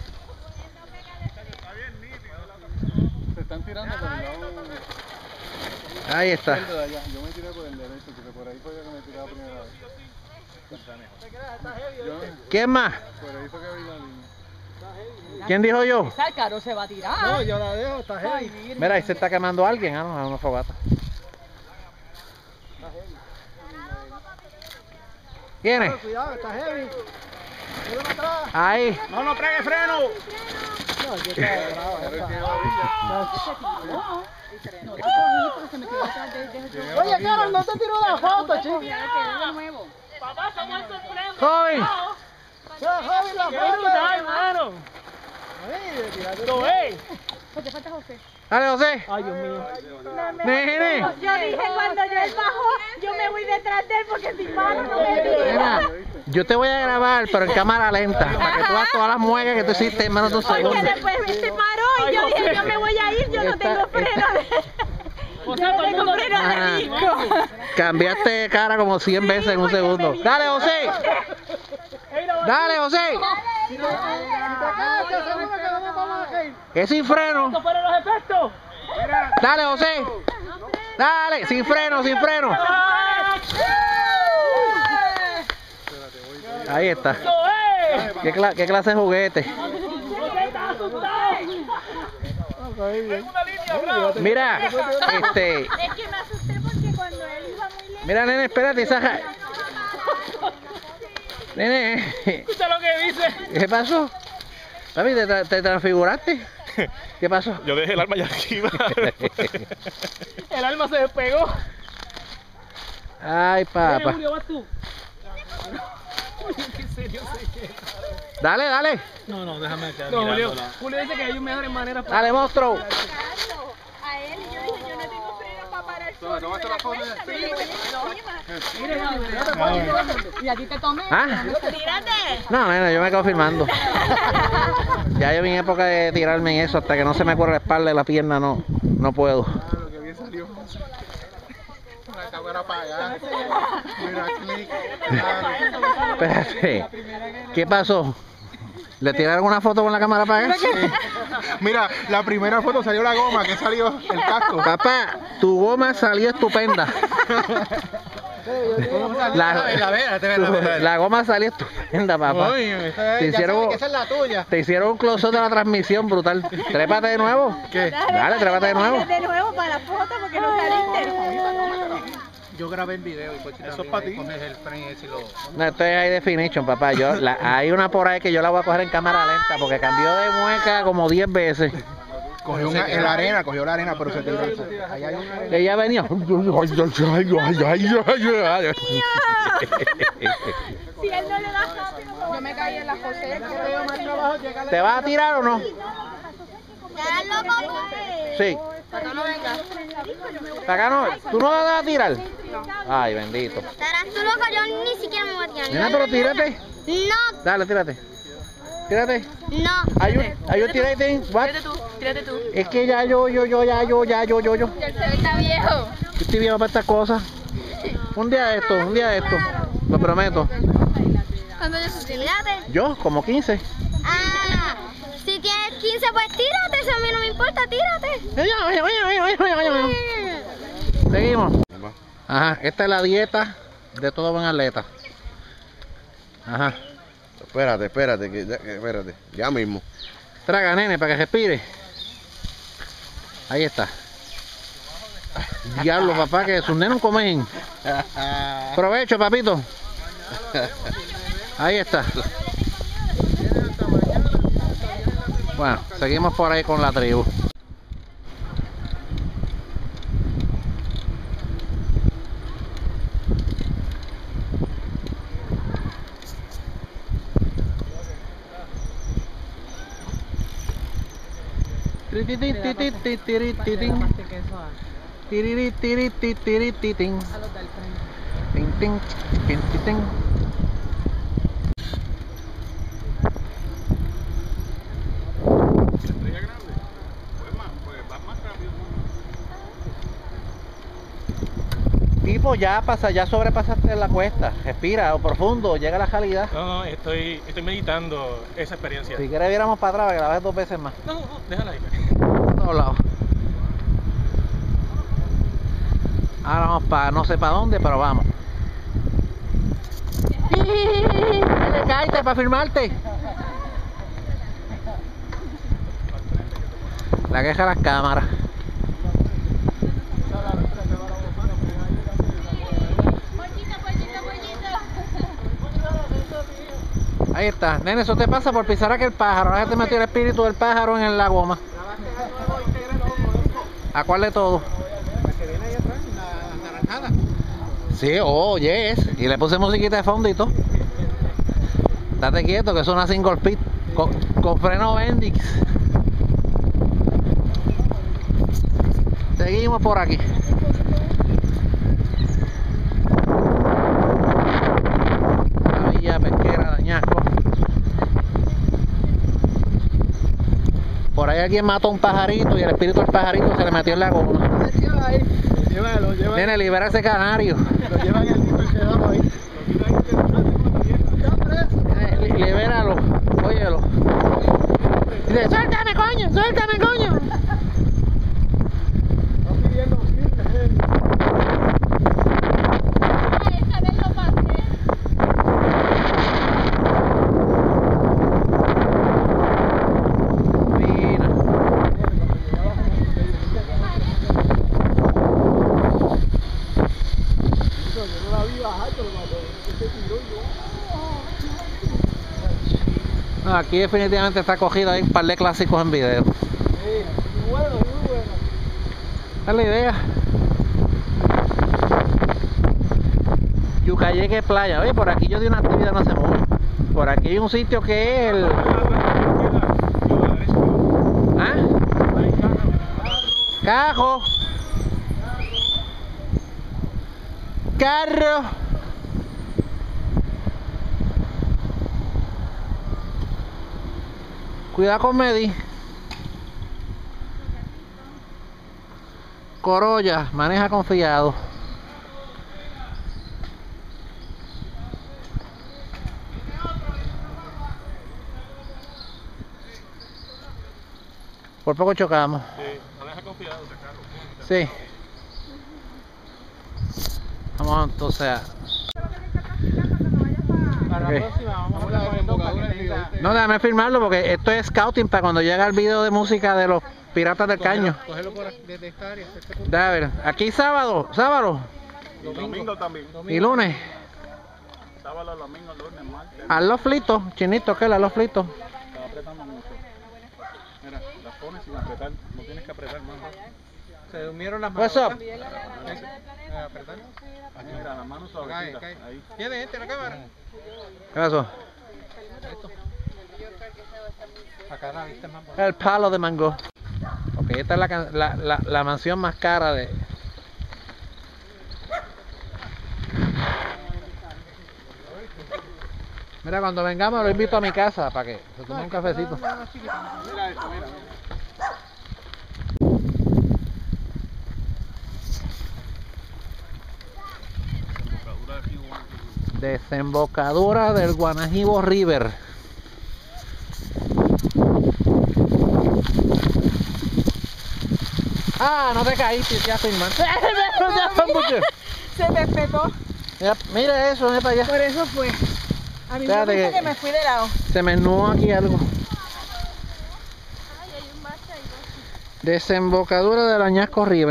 Se están tirando por el lado Ahí está. de allá. Yo me tiré por el derecho, porque por ahí fue que me tiraba primera vez. ¿Quién más? Por ahí fue que vi la línea. ¿Quién dijo yo? Esa caro se va a tirar. No, yo la dejo, está heavy. Mira, ahí se está quemando alguien, ah, no, a una fogata. ¿Quién es? Cuidado, está heavy. Cuidado atrás. Ahí. ¡No, no fregue freno! No, aquí está bravo, Oye, Carol, no te tiro la foto, chico. Joven. Ya, Javi, la foto. hermano! Ay, tírate. ¡Lo ves! Te falta José. Dale, José. Ay, Dios mío. Nene. Yo dije cuando yo él bajó, yo me voy detrás de él porque si malo no me Nena, mira. yo te voy a grabar, pero en cámara lenta, para que tú veas todas las muecas que tú hiciste en menos de un Porque segundo. después se paró y yo dije, yo me voy a ir, yo no Esta- tengo freno. O Yo no tengo freno Ajá. de disco. Cambiaste de cara como cien veces en un segundo. Dale, José. Dale, José. Si te caes, te aseguro que no me vamos a caer. Es sin freno. fueron los efectos! Dale, José. Dale, sin freno, sin freno. Ahí está. ¿Qué, cla- qué clase de juguete? Mira, este, Es que me asusté porque cuando él iba muy lento. mira, nene, espérate, esa ja- Nene, Escucha lo que dice. ¿qué pasó? Papi, ¿te, tra- te transfiguraste? ¿Qué pasó? Yo dejé el arma allá arriba. El alma se despegó. Ay, papá. Julio, vas tú. Dale, dale. No, no, déjame quedar no, Julio, Julio dice que hay mejores maneras para... Dale, monstruo. A él y yo dije, yo no tengo freno para parar solo. Me la cuenta, me le voy encima. Y a ti te tomé. ¿Ah? Tírate. No, nena, yo me quedo filmando. Ya yo en mi época de tirarme en eso, hasta que no se me corre la espalda y la pierna, no, no puedo. Lo que bien salió. La cámara apagada. Mira, clic. Espérate, ¿qué pasó? ¿Le tiraron una foto con la cámara apagada? Mira, la primera foto salió la goma, que salió el casco. Papá, tu goma salió estupenda. La, tu- la goma salió estupenda, papá. Te hicieron, Esa es la tuya. te hicieron un close-up de la transmisión brutal. Trépate de nuevo. ¿Qué? Dale, trépate de nuevo. De nuevo para la foto porque no saliste. Yo grabé el video y pues Eso es para ti. pones el frame ese y lo... No, esto es high definition, papá. Yo, la, hay una por ahí que yo la voy a coger en cámara lenta porque cambió de mueca como diez veces. Cogió una, en la arena, cogió la arena, pero se tiró. Ahí hay una arena. Ella venía. Si él no le da rápido, Yo me caí en la José. ¿Te vas a tirar o no? ya lo Sí. Acá no venga. Acá no. ¿Tú no vas a tirar? Ay, bendito. Estarás tú loco, yo ni siquiera me voy a tirar. Nena, pero tírate. No, Dale, tírate. Tírate. no. Are you, are you tirating? What? Tírate tú, tírate tú. Es que ya yo, yo, yo, ya, yo, ya, yo, yo, yo. Ya el se está viejo. Yo estoy viejo para estas cosas. Un día de esto, un día de esto. Lo prometo. ¿Cuándo yo sucedí? Tírate. Yo, como quince. Ah, si tienes quince, pues tírate. Si a mí no me importa, tírate. Seguimos. Ajá, esta es la dieta de todo buen atleta. Ajá. Espérate, espérate, que, ya- que- espérate. Ya mismo. Traga, nene, para que respire. Ahí está. Diablo, papá, que sus nenos comen. Provecho, papito. Ahí está. Bueno, seguimos por ahí con la tribu. Tipo, ya pasa, ya sobrepasaste la cuesta. Respira o profundo, llega a la calidad. No, no, estoy, estoy meditando esa experiencia. Si quieres viéramos para atrás, para que la veas dos veces más. No, no, no, déjala ahí. Por todos lados. Ahora vamos para no sé para dónde, pero vamos. Dale, cállate para firmarte. La queja de las cámaras. Ahí está. Nene, eso te pasa por pisar aquel pájaro. Ahora te metió el espíritu del pájaro en la goma. ¿A cuál de todos? La que viene ahí atrás, la naranjada. Sí, oh, yes. Y le puse musiquita de fondo y todo. Date quieto, que es una single pit con, con freno Bendix. Seguimos por aquí. La villa pesquera de Añasco. Por ahí alguien mató a un pajarito y el espíritu del pajarito se le metió en la goma. Llévalo, llévalo. Nene, libera ese canario. Lo llevan el tipo que damos ahí. Nene, li- libéralo, óyelo. Dice, suéltame, coño, suéltame, coño. Están pidiendo firme. Esta vez lo pasé. Mira. Yo no la vi bajar, pero cuando se tiró yo. No, aquí definitivamente está cogido, hay un par de clásicos en video. Sí, muy bueno, muy bueno. Esa es la idea. Yucayeque Playa. Oye, por aquí yo di una actividad no hace mucho. Por aquí hay un sitio que es el... ¿Ah? Cajo. Carro. Cuidado con Medi. Corolla, maneja confiado. Por poco chocamos. Sí, maneja confiado, ese carro. Sí. Vamos entonces a... Para Ok. la próxima vamos a hablar de desembocadura del río. No, déjame firmarlo porque esto es scouting para cuando llega el video de música de los Piratas del Caño. Cógelo por aquí, desde esta área. Este punto. Déjame ver. Aquí sábado, sábado Domingo también. y lunes. Sábado, domingo, lunes, martes. A los flitos, chinito, ¿qué? A los flitos. Está apretando mucho. Mira, las pones sin apretar. No tienes que apretar más. Se durmieron las manos. What's up? Eh, apretar. Aquí, mira, las manos Cae, suavecitas. cae. Ahí. ¿Tiene gente la cámara? ¿Qué pasó? Acá la vista es más bonita. El palo de mango. Ok, esta es la, can- la, la, la mansión más cara de... Mira, cuando vengamos lo invito a mi casa para que se tome un cafecito. Mira esto, mira. Desembocadura del Guanajibo River. Ah, no te caíste, te afirman. Se me petó. Mira, mira eso, mira para allá. Por eso fue. A mí me Espérate gusta que- que me fui de lado. Se me nuó aquí algo. Ay, hay un bache ahí. Desembocadura del Añasco River.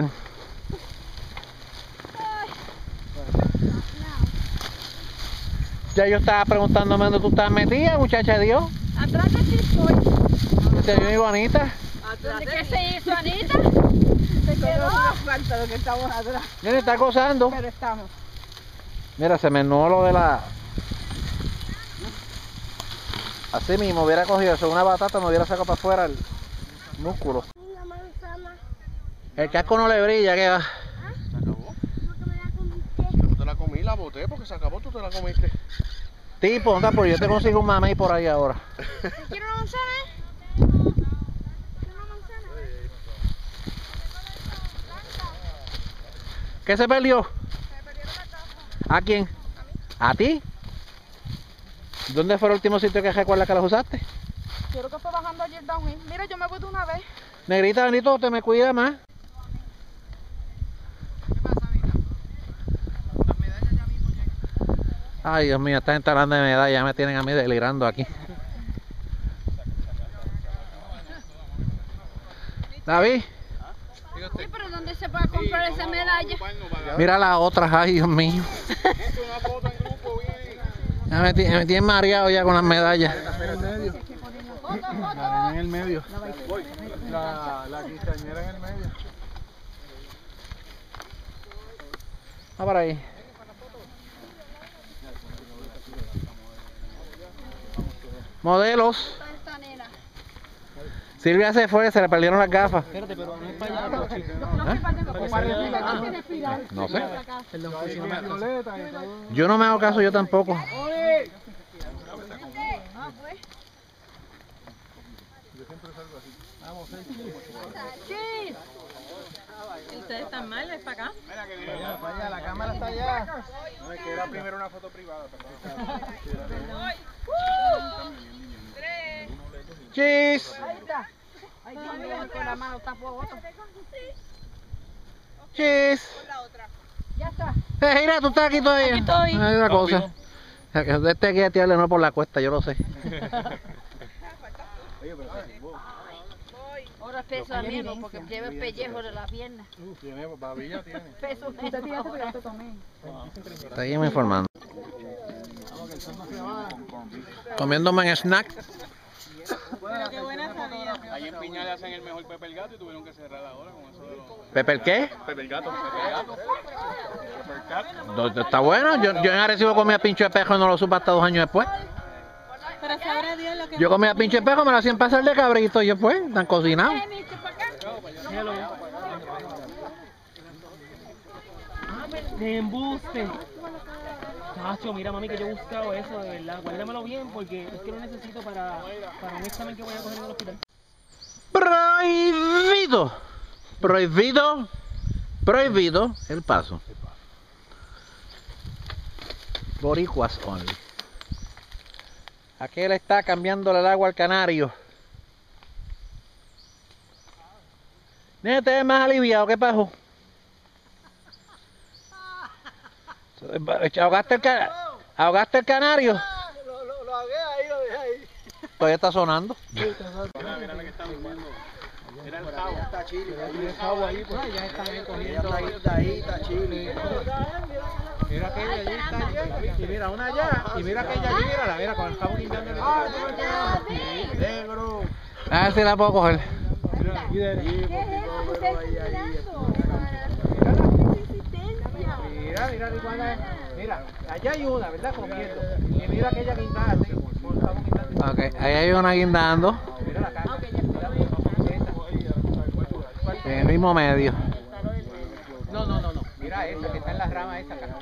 Ya yo estaba preguntándome dónde tú estás metida, muchacha de Dios. Atrás de ti estoy. usted mi Anita. ¿Dónde qué se hizo, Anita? Se quedó unos cuantos lo que estamos atrás. Mira, está gozando. Pero estamos. Mira, se me nuó lo de la... Así mismo hubiera cogido eso, una batata, me hubiera sacado para afuera el músculo. Una manzana. El casco no le brilla, ¿qué va? ¿Se acabó? Porque me la comiste. Yo te la comí, la boté porque se acabó, tú te la comiste. Tipo, anda, porque yo te consigo un mamey por ahí ahora. ¿Quieres una manzana? ¿Quieres una manzana? ¿Qué se perdió? Se perdieron las gafas. ¿A quién? ¿A ti? ¿Dónde fue el último sitio que recuerdas que las usaste? Creo que fue bajando ayer downhill. Mira, yo me voy de una vez. Negrita, Benito, te me cuida más. Ay, Dios mío, esta gente hablando de medallas, ya me tienen a mí delirando aquí. David, Sí, pero ¿dónde se puede comprar esa medalla? mira las otras, ay, Dios mío. Ya me, ti- me tienen mareado ya con las medallas. La en el medio. La, la quinceañera en el medio. Va por ahí. Modelos. Esta nena. Silvia se fue, se le perdieron las gafas. Espérate, pero no es para allá. ¿Eh? No sé. Perdón, pues, si no me Violeta y todo. Yo no me hago caso, yo tampoco. Ustedes están mal, es para acá. Mira que viene para allá, la cámara está allá. No, es que era primero una foto privada. Cheese. Ay, Dios mío, con la mano tapo otro. Cheese. Ya está. Eh, mira, tú estás aquí todavía. Aquí estoy. Hay una cosa. De este aquí a tirarle no por la cuesta, yo lo sé. Ahora peso a mí, ¿no? Porque lleva el pellejo de la pierna. Tiene, babilla tiene. Peso Seguimos informando. Comiéndome en snack. Pero qué buena sabía. Ahí en Piña le hacen el mejor Pepe el Gato y tuvieron que cerrar ahora con eso de los... ¿Pepe el qué? Pepe el Gato, Pepe el Gato. Pepe el Gato. No, está bueno. Yo, yo en Arecibo comía pincho de espejo y no lo supe hasta dos años después. Pero sabrá Dios lo que... Yo comía pincho de espejo, me lo hacían pasar de cabrito y después, están cocinados. De embuste. Tacho, mira mami que yo he buscado eso, de verdad. Guárdamelo bien porque es que lo necesito para, para un examen que voy a coger en el hospital. Prohibido. Prohibido. Prohibido el paso. Boricuas only. Aquel está cambiándole el agua al canario. Nene, te ves más aliviado, ¿qué pasó? ¿Ahogaste el, ca... ¿Ahogaste el canario? Lo, lo, lo hagué ahí, lo dejé ahí. Todavía está sonando. Mira, mira la que está durmiendo. Era el Javo. Está chile. Tiene jabo ahí, pues. Ya están Ella cogiendo. está guindadita, chile. Mira aquella allí está allí. Y mira una allá. Y mira aquella allí, mira, mira, con el jabo guindándole. Negro. A ver si la puedo coger. Mira, aquí de allí. Mira, mira, mira, mira, allá hay una, ¿verdad? Comiendo. Y mira aquella guindada, así, con el jabo guindando. Ok, ahí hay una guindando. Mira la caja. En el mismo medio. No, no, no, no. Mira esa, que está en la rama esa acá.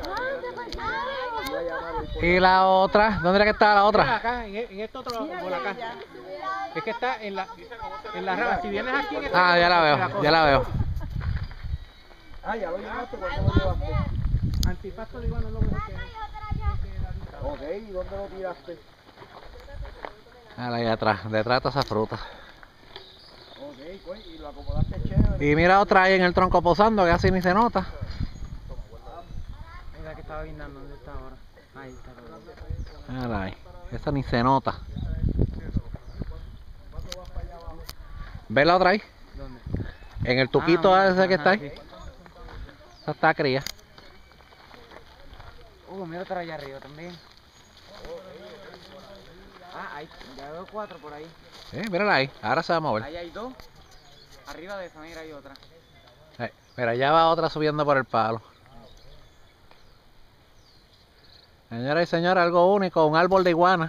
Y la otra, ¿dónde era que estaba la Mira otra? acá, en, en esto otro, por acá. Es que está en la, en la rama. Si vienes aquí en esta Ah, ya la te veo, coges. ya la veo. Ah, ya lo llevaste, ¿cuándo lo llevaste? Antipasto digo, no es lo mejor que Ok, ¿y dónde lo tiraste? Ahora ahí atrás, detrás de esa fruta. Ok, pues, y lo acomodaste chévere. Y mira otra ahí en el tronco posando, que así ni se nota. Mira que estaba guindando, ¿dónde está ahora? Ahí está. Ahora ahí, esa ni se nota. ¿Ves la otra ahí? ¿Dónde? En el tuquito Ah, ese que está ajá, ahí. sí. Esa está cría. Uh, mira otra allá arriba también. Ah, hay, ya veo cuatro por ahí. Eh, mírala ahí, ahora se va a mover. Ahí hay dos. Arriba de esa, mira, hay otra. Eh, mira, ya va otra subiendo por el palo. Señoras y señores, algo único, un árbol de iguana.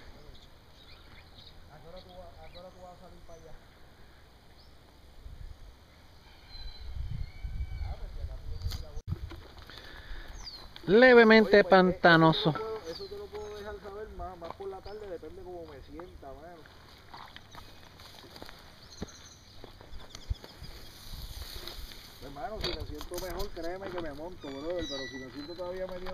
Levemente pantanoso. Eso te lo puedo dejar saber más, más por la tarde, depende cómo me sienta, mano. Hermano, si me siento mejor, créeme que me monto, brother, pero si me siento todavía medio...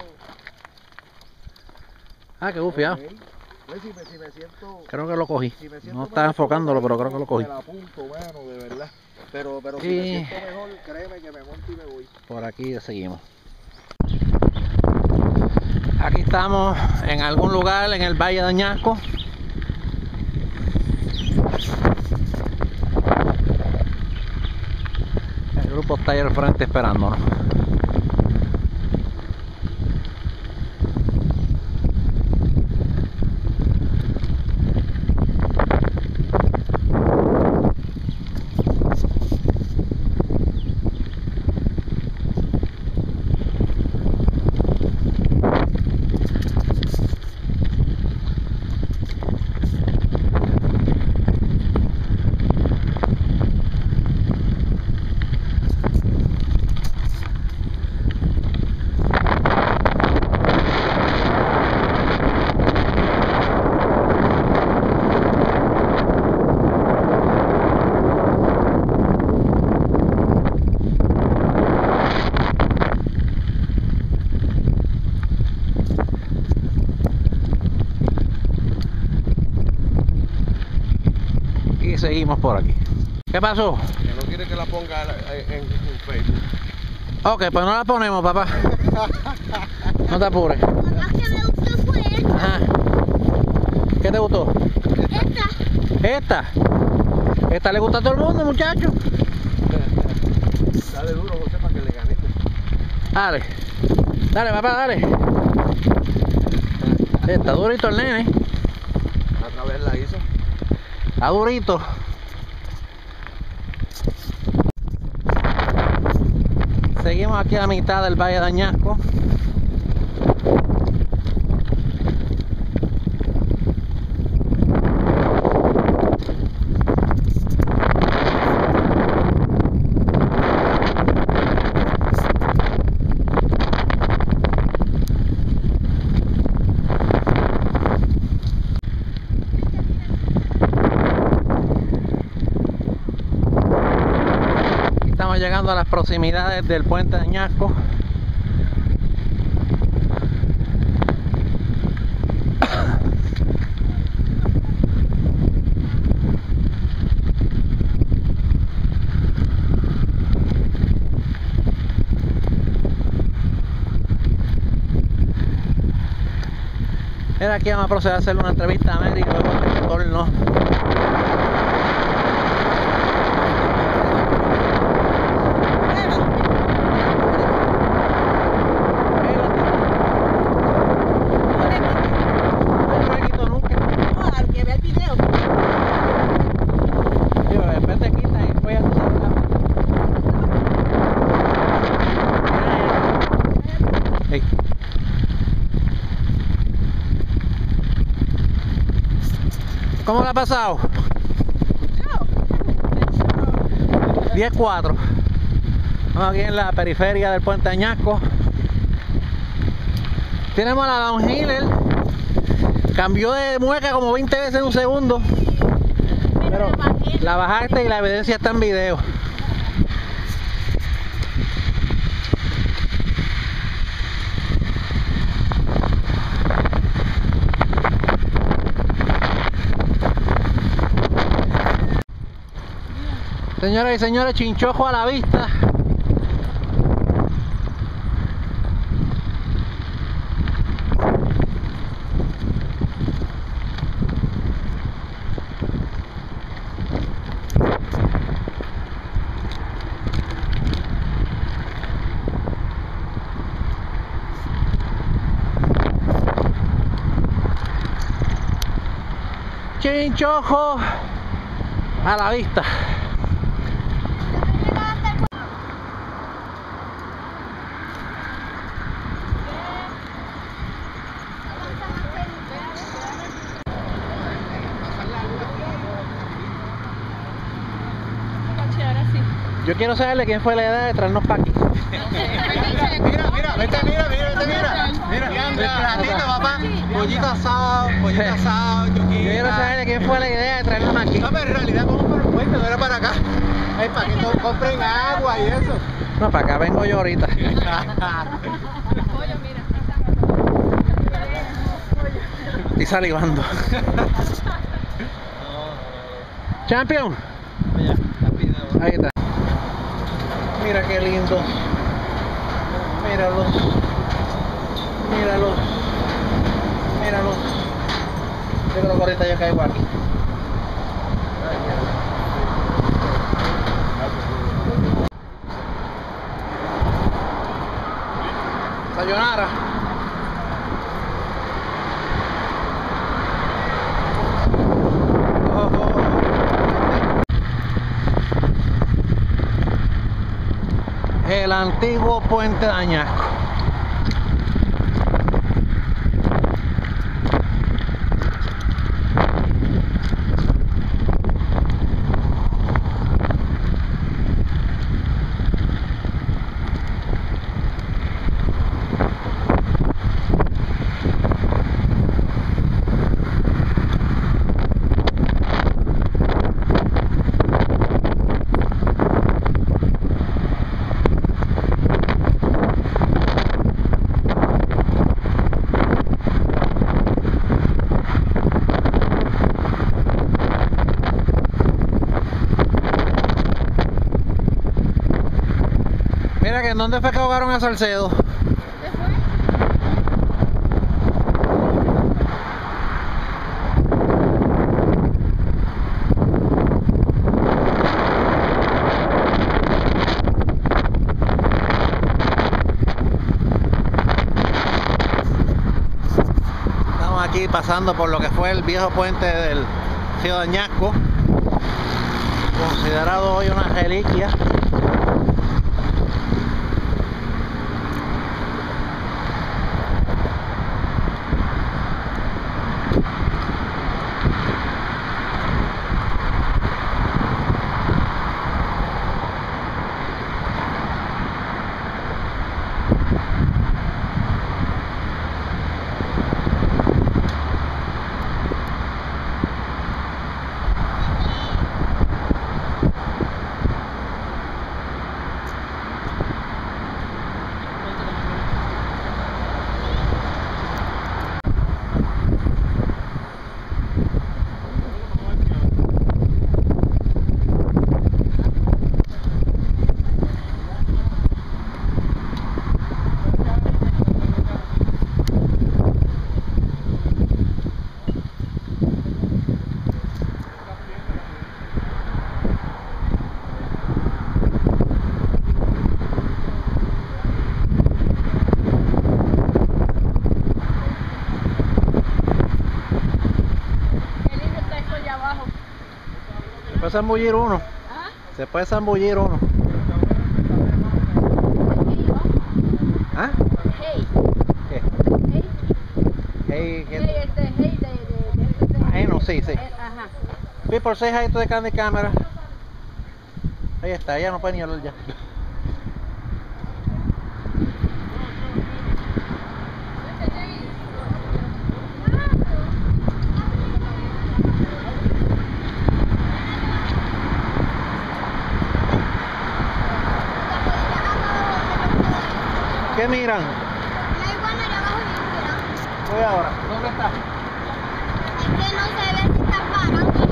Ah, qué bufiado. Okay. Pues si me, si me siento... Creo que lo cogí. Si me siento No estaba enfocándolo, pero creo que lo cogí. Me la apunto, mano, de verdad. Pero, pero si Y... me siento mejor, créeme que me monto y me voy. Por aquí seguimos. Aquí estamos en algún lugar en el Valle de Añasco. El grupo está ahí al frente esperándonos. Y seguimos por aquí. ¿Qué pasó? Que no quiere que la ponga en, en, en Facebook. Ok, pues no la ponemos, papá. No te apures. La que me gustó fue esta. Ajá. ¿Qué te gustó? Esta. ¿Esta? ¿Esta le gusta a todo el mundo, muchacho? Dale duro, José, para que le gane. Dale. Dale, papá, dale. Está durito el nene. Otra vez la hizo. Está durito. Seguimos aquí a la mitad del Valle de Añasco. Estamos llegando a las proximidades del puente de Añasco. Era aquí vamos a proceder a hacer una entrevista a Américo de buen retorno. ¿Cómo le ha pasado? diez cuatro. Estamos aquí en la periferia del puente Añasco. Tenemos a la downhiller. Cambió de mueca como veinte veces en un segundo. Pero la bajaste y la evidencia está en video. Señoras y señores, Chinchojo a la vista. Chinchojo a la vista. Yo quiero saberle quién fue la idea de traernos para aquí. Mira, mira, vete, mira, mira, vete, mira. Mira, el platito, papá. Pollito asado, pollito asado, Yo quiero saberle quién fue la idea de traernos aquí. No, pero en realidad vamos para el puente, no era para acá. Es para que todos compren agua y eso. No, para acá vengo yo ahorita. Estoy salivando. Champion. Ahí está. Mira qué lindo. Míralos. Míralos. Míralos. Yo creo que ahorita yo caigo aquí. Sayonara. Oh, oh, oh. El antiguo puente de Añasco. Mira que en dónde fue que ahogaron a Salcedo. Estamos aquí pasando por lo que fue el viejo puente del río de Añasco, considerado hoy una reliquia. Se puede zambullir uno. ¿Ah? Se puede zambullir uno. ¿Ah? Hey. ¿Qué? Hey. Hey, ¿qué? Hey, este, hey, de, de, de, de, Ahí no, sí, sí. eh, Ajá. People, say hi to the Candy Camera. Ahí está, ella no puede ni hablar ya. ¿Qué miran? La iguana allá abajo bien. Voy ahora. ¿Dónde está? Es que no se ve si está parado.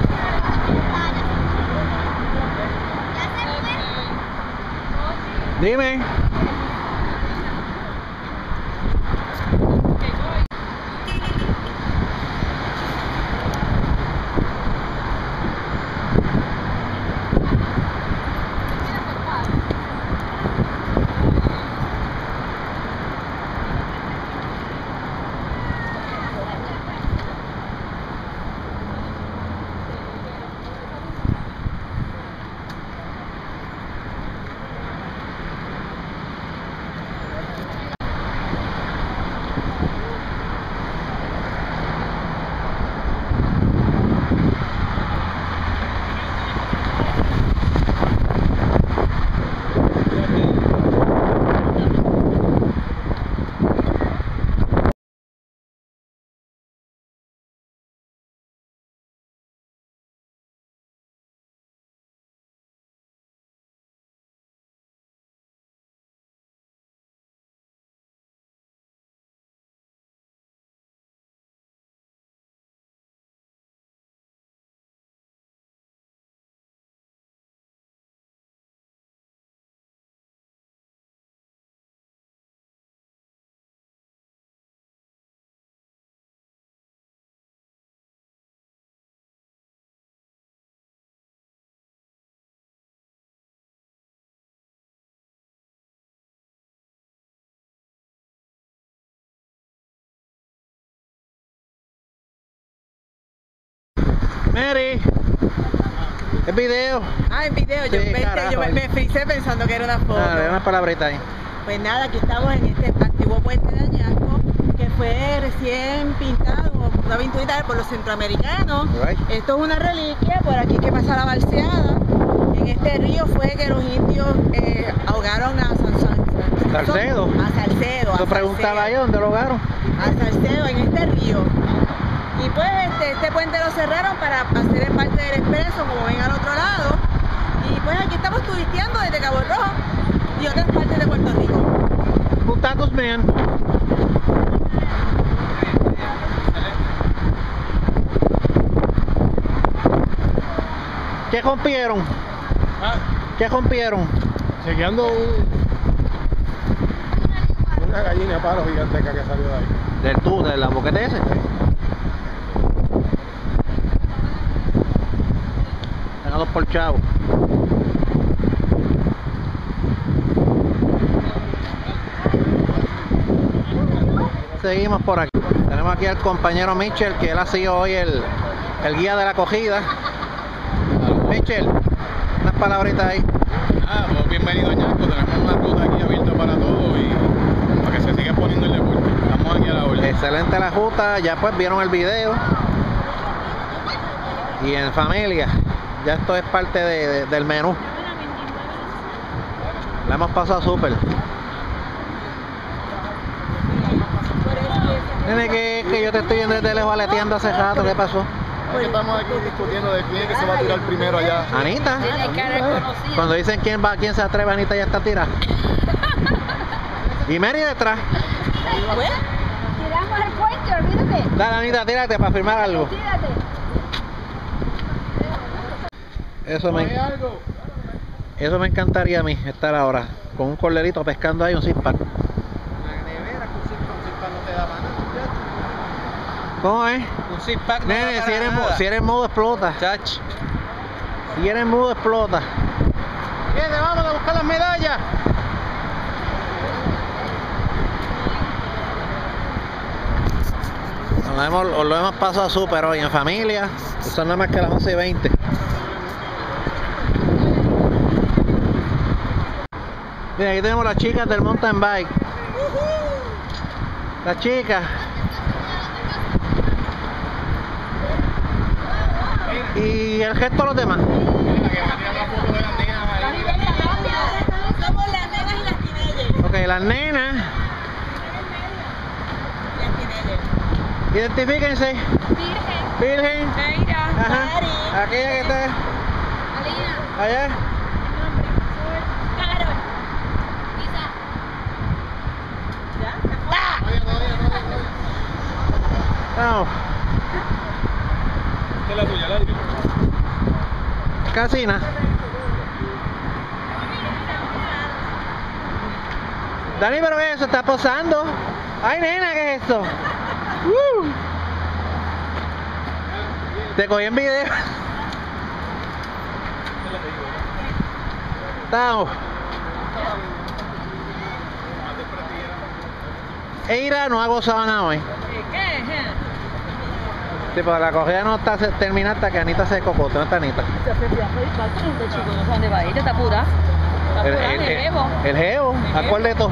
¿Ya se fue? Dime. Mary, es video. Ah, en video, yo, Sí, pensé- carajo. yo me, me frisé pensando que era una foto. Ah, una palabrita ahí. Pues nada, aquí estamos en este antiguo puente de Añasco, que fue recién pintado, una pinturita por los centroamericanos. Right. Esto es una reliquia, por aquí que pasa la balseada. En este río fue que los indios eh, ahogaron a San San- Salcedo. A Salcedo. a Yo preguntaba Salcedo. yo dónde lo ahogaron. A Salcedo, en este río. Y pues este, este puente lo cerraron para hacer el parte del expreso, como ven al otro lado. Y pues aquí estamos turisteando desde Cabo Rojo y otras partes de Puerto Rico. Un tacos man. ¿Qué rompieron? Ah, ¿Qué rompieron? chequeando un, una gallina de palo giganteca que salió de ahí. Del tú, de la boquete ese. Ganados por chavo. Seguimos por aquí. Tenemos aquí al compañero Mitchell, que él ha sido hoy el, el guía de la acogida. Mitchell, unas palabritas ahí. Ah, pues bienvenido a Añasco, tenemos una ruta aquí abierta para todos y para que se siga poniendo el deporte. Estamos aquí a la orden. Excelente la ruta, ya pues vieron el video. Y en familia, ya esto es parte de- de- del menú. La hemos pasado súper. Nene, que, que yo te estoy viendo desde lejos aleteando hace rato, ¿qué pasó? Es que estamos aquí discutiendo de quién es que se va a tirar primero allá. Anita. Tiene cara conocida. Cuando dicen quién va, quién se atreve, Anita ya está tirada. Y Mary detrás. Tiramos al puente, olvídate. Dale, Anita, tírate para firmar algo. Tírate. Eso me, eso me encantaría a mí, estar ahora con un corderito pescando ahí un six-pack. ¿Cómo es? Un six-pack no Nene, da si para eres, mu- nada. si eres mudo, explota. Chach. Si eres mudo, explota. Viene, vamos a buscar las medallas. Nos lo hemos, os lo hemos pasado súper hoy en familia. Son nada más que las once y veinte. Mira, aquí tenemos las chicas del mountain bike. Las chicas. Y el gesto de los demás. Somos las nenas y las teenagers. Ok, las nenas. Las teenagers. Identifíquense. Virgen. Virgen. Neira. Ajá. Mari. Aquella que está Alina. allá. Carol. Lisa. Vamos. Esta es la tuya, la tuya. Casina. Dani, pero ¿qué es eso? ¿Está posando? Ay, nena, ¿qué es esto? Uh. Te cogí en video. Estamos. Eira no ha gozado nada hoy. Sí, pues la cogida no está se- terminada hasta que Anita se cocote. ¿Dónde está Anita? Chico, no sé dónde va a ir, está pura. Está El, pura, el, el el, jevo. el geo, acuérdate de todo.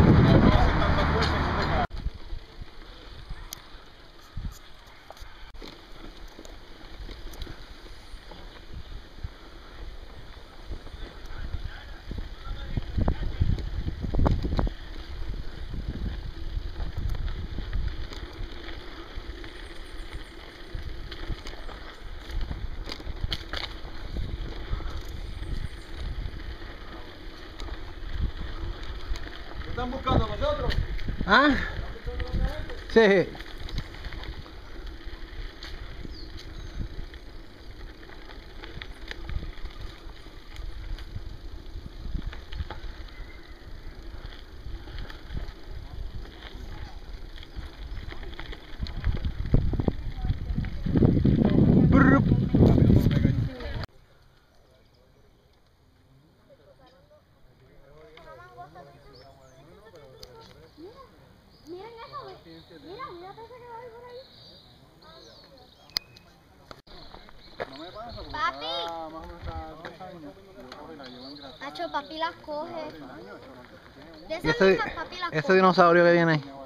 ¿Están buscando nosotros? ¿Ah? Sí. Miren eso. Mira, mira eso. Papi. Hacho, papi las coge. De ¿Y esas ese, mismas, papi las ese coge. dinosaurio que viene ahí?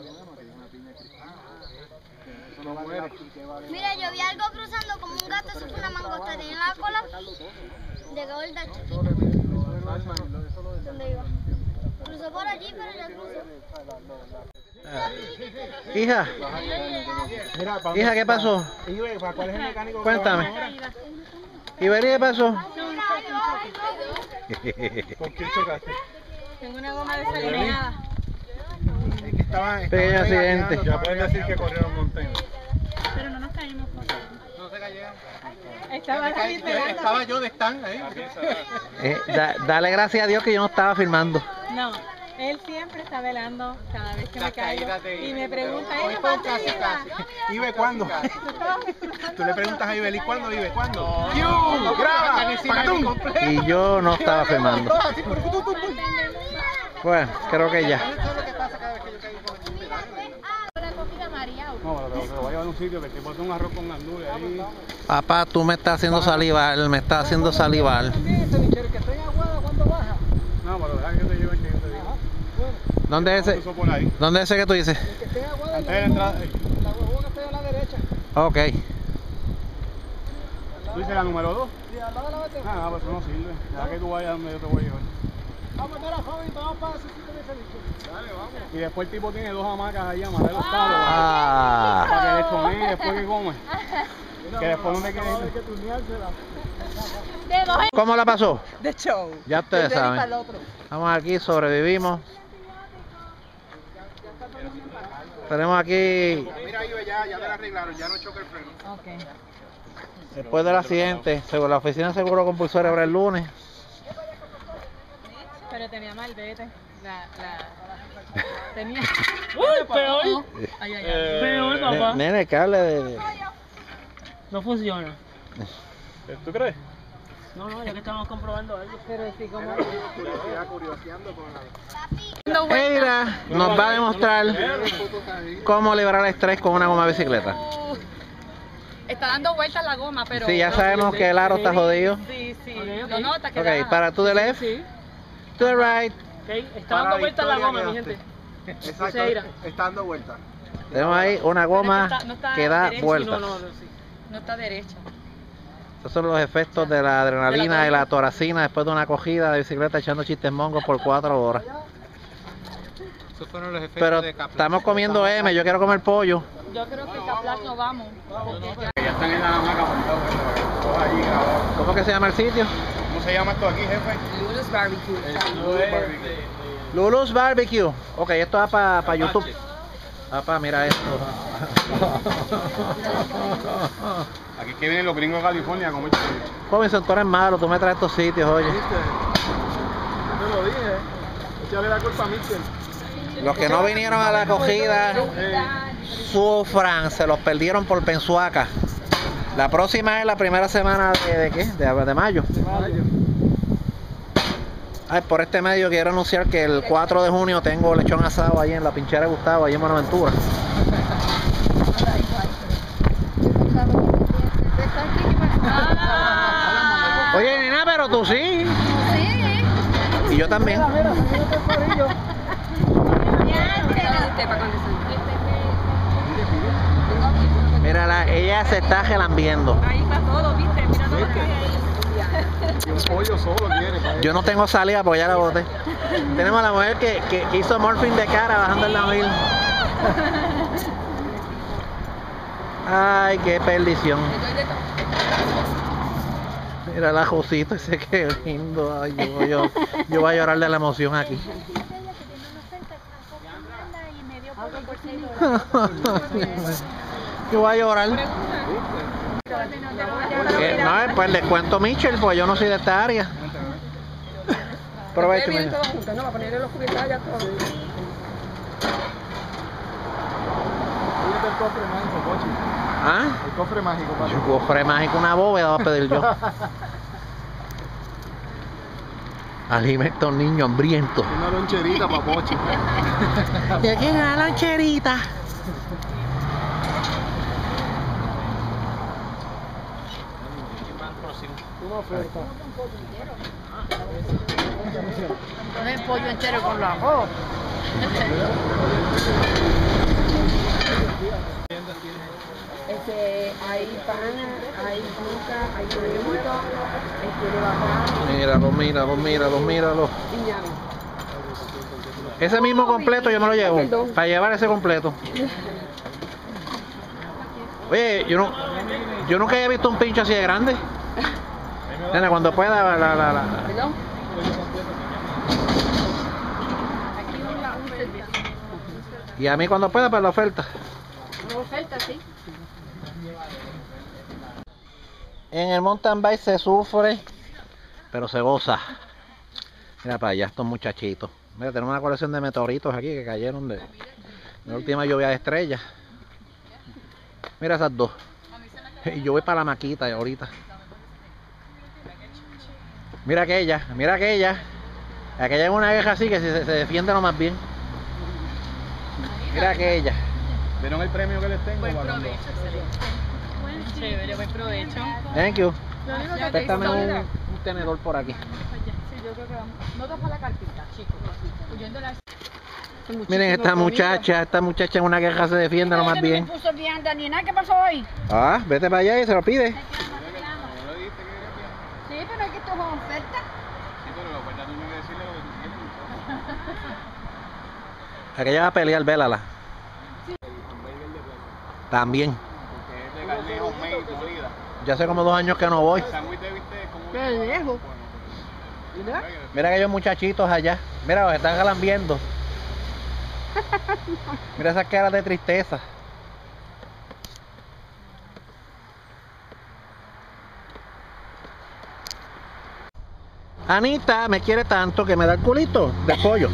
Mira, yo vi algo cruzando como un gato, eso fue una mangosta. Tenía la cola de gorda chiquita. ¿Dónde iba? Cruzó por allí, pero ya cruzó. Hija, hija, ¿qué pasó? ¿Cuál es el mecánico? Cuéntame. Iberi, ¿qué pasó? ¿Con quién chocaste? Tengo una goma desalineada. Es que estaba, Pequeño accidente. Ya pueden decir que corrieron montaña. Pero no nos caímos. No se cayeron. Estaba ahí pegando. Estaba yo de stand ahí. Eh, da- dale gracias a Dios que yo no estaba filmando. No, él siempre está velando cada vez que me Las caigo caídas de- y me pregunta, Hoy ¿y fue cuánto casi, iba? casi. ¿Ibe cuándo? Tú le preguntas a Ibeli, ¿cuándo vive? ¿Cuándo? ¡Yu! ¡Graba! ¡Patum! Y yo no estaba filmando. Bueno, creo que ya. Una comida mareado. No, pero te voy a llevar a un sitio que te ponga un arroz con gandules ahí. Papá, tú me estás haciendo salivar, me estás haciendo salivar. Que esté en Aguada, ¿cuándo baja? No, pero deja que te lleve que yo te digo. ¿Dónde es ese? Cruzó por ahí. ¿Dónde es ese que tú dices? Que esté en Aguada, Antes de la entrada. la huevona está a la derecha. Ok. ¿Tú dices la número dos? Sí, al lado de la veterana. Ah, no, pues eso no sirve. Deja que tú vayas donde yo te voy a llevar. Vamos a meter a Fabi, vamos para ese sitio de servicio. Dale, vamos. Y después el tipo tiene dos hamacas ahí a amarrar los cabos. Ah. Para que le chonee después que come. Que después no te quede. Hay que turneársela. De dos en ¿Cómo la pasó? De show. Ya ustedes De un para el saben. otro. Estamos aquí, sobrevivimos. Tenemos aquí, Mira, Ibe, ya, ya te la arreglaron, ya no choca el freno. Ok. después del accidente, según la oficina de seguro compulsorio abre el lunes. Pero tenía malvete. La, la... Tenía... Uy, peor. Ay, ay, ay. Peor, Ne- papá. Nene, el cable de... No funciona. ¿Tú crees? No, no, ya que estamos comprobando algo. Pero sí, como... Curiosidad, curioseando con la... Mira, nos va a demostrar cómo liberar el estrés con una goma de bicicleta. Está dando vueltas la goma, pero... Sí, ya sabemos que el aro está jodido. Sí, sí. Ok, ok. Lo nota que Ok, da. para to the left, Sí. to the right. Ok, está dando vuelta la goma, mi gente. Exacto, Seira. está dando vuelta. Tenemos ahí una goma Pero es que está- no está que da derecha, vueltas. No, no, no, sí. No está derecha. Estos son los efectos de la adrenalina y la toracina después de una cogida de bicicleta echando chistes mongos por cuatro horas. Esos fueron los efectos Pero de Capla. estamos comiendo M, yo quiero comer pollo. Yo creo que Caplas no vamos. Porque ya... Ya están en la hamaca montados. Todos allí grabados. ¿Cómo que se llama el sitio? ¿Cómo se llama esto aquí, jefe? Lulu's Barbecue. Lulu's Barbecue. Lulu's Barbecue. Ok, esto va para YouTube. Papá, mira esto. Aquí es que vienen los gringos de California a comer chicken. Robinson, tú eres malo, tú me traes estos sitios, oye. ¿Viste? Yo te lo dije. Échale la culpa a Mister. Los que no vinieron a la acogida sufran, se los perdieron por Pensuaca. La próxima es la primera semana de, ¿de qué? De, de mayo. Ay, por este medio quiero anunciar que el cuatro de junio tengo lechón asado ahí en la pinchera de Gustavo, ahí en Buenaventura. Oye, nena, pero tú sí. Sí. Y yo también. Mírala, ella se está gelambiendo. Ahí está todo, ¿viste? Mira todo lo que hay ahí. Y un pollo solo quiere. para Yo no tengo salida porque ya la boté. Tenemos a la mujer que, que hizo morphing de cara bajando el mil. Ay, qué perdición. Mira la Josito, ese que lindo. Ay, yo, yo, yo voy a llorar de la emoción aquí. Yo voy a llorar. Eh, no, pues les cuento Michelle, pues yo no soy de esta área. Provecho, Vienen mija. todos juntos, ¿no? Para ponerle los juguetes allá todos. Fíjate el cofre mágico, Pochi. ¿Ah? El cofre mágico, papi. Un cofre mágico, una bóveda voy a pedir yo. Alimenta a un niño hambriento. Una loncherita para Pochi. ¿Y aquí en la loncherita? Una oferta. Poner pollo entero con la arroz. Este, hay pana, hay fruta, hay huevito, este, bacán. Míralo, míralo, míralo, míralo. Ese mismo completo yo me lo llevo. Para llevar ese completo. Oye, yo no, yo nunca había visto un pincho así de grande. Nena, cuando pueda, la, la, la. ¿Perdón? Aquí una, un servicio. Y a mí cuando pueda, para la oferta. Una oferta, sí. En el mountain bike se sufre, pero se goza. Mira para allá, estos muchachitos. Mira, tenemos una colección de meteoritos aquí que cayeron de la última lluvia de estrellas. Mira esas dos. Y yo voy para la maquita ahorita. Mira aquella, mira aquella. Aquella es una vieja así que se, se defiende lo más bien. Mira aquella. ¿Vieron el premio que les tengo? Buen Para provecho, excelente. Chévere, buen provecho. Thank you. Lo único que te Préstame un, sobra. un tenedor por aquí. Sí, yo creo que vamos. No toca la carpita, chicos. Huyendo la... Miren esta muchacha, esta muchacha en una queja se defiende lo más bien. puso bien, Daniela, ¿qué pasó hoy? Ah, vete para allá y se lo pide. Sí, pero es que esto es una oferta. Sí, pero la oferta tú tienes que decirle lo que tú quieres. Aquella va a pelear, vélala. También. Porque es de carne homemade, molida. Ya hace como dos años que no voy. El sándwich de bistec como... Qué lejos. Mira. Mira aquellos muchachitos allá. Mira, los están galambiendo. Mira esas caras de tristeza. Anita me quiere tanto que me da el culito de pollo.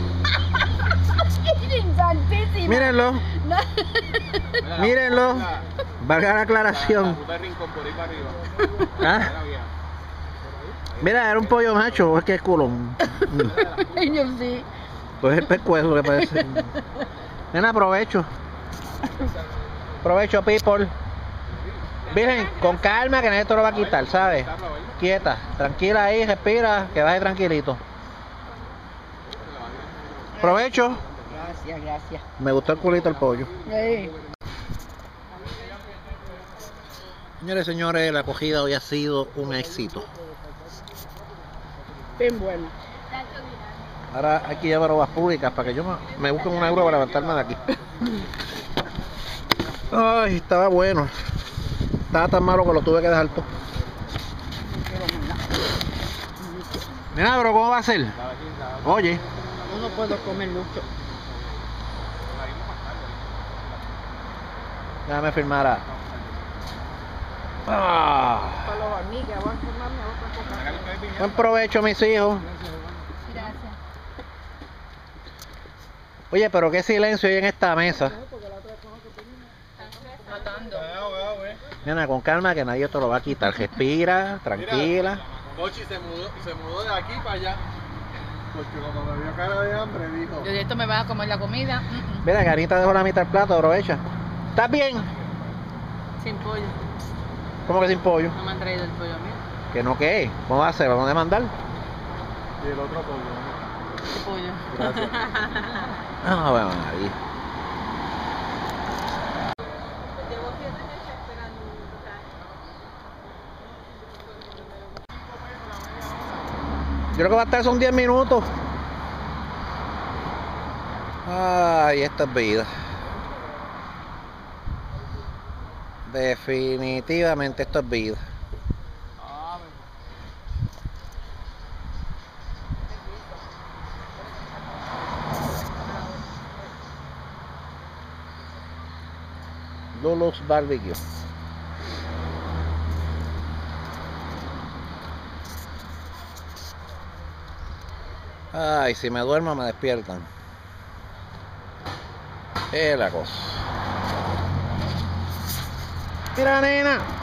Santísima. Mírenlo, No. mírenlo. Valga la aclaración. La ruta de Rincón por ahí para arriba. ¿Ah? Mira, vieja. Mira, era un pollo macho o es que es culón. Yo sí. Pues el pescuezo que parece. Nena, aprovecho. Aprovecho, people. Virgen, con calma que nadie te lo va a quitar, ¿sabes? Quieta, tranquila ahí, respira, que baje tranquilito. Aprovecho. Gracias, gracias. Me gustó el culito el pollo. Sí. Señores y señores, la acogida hoy ha sido un éxito. Bien bueno. Ahora hay que llevar obras públicas para que yo me, me busquen un euro para levantarme de aquí. Ay, estaba bueno. Estaba tan malo que lo tuve que dejar todo. Mira, pero ¿cómo va a ser? Oye. Yo no puedo comer mucho. Déjame firmar a... Ah. Para los amigas, voy a tomarme otra cosa. Buen provecho, mis hijos. Gracias. Oye, pero qué silencio hay en esta mesa. Nena, con calma que nadie te lo va a quitar. Respira, tranquila. Pochi se mudó, se mudó de aquí para allá. Porque cuando me vio cara de hambre dijo... Yo de esto me vas a comer la comida. Mm, mm. Mira, Carita dejó la mitad del plato, aprovecha. ¿Estás bien? Sin pollo. ¿Cómo que sin pollo? No me han traído el pollo a mí. ¿Que no qué? ¿Cómo va a hacer? ¿Vamos a demandar? Y el otro pollo. El pollo. Gracias. Ah, bueno, ahí. Yo creo que va a estar son diez minutos. Ay, esta es vida. Definitivamente esto es vida. Lulu's Barbecue. Ay, si me duermo me despiertan. Es la cosa. Mira, nena.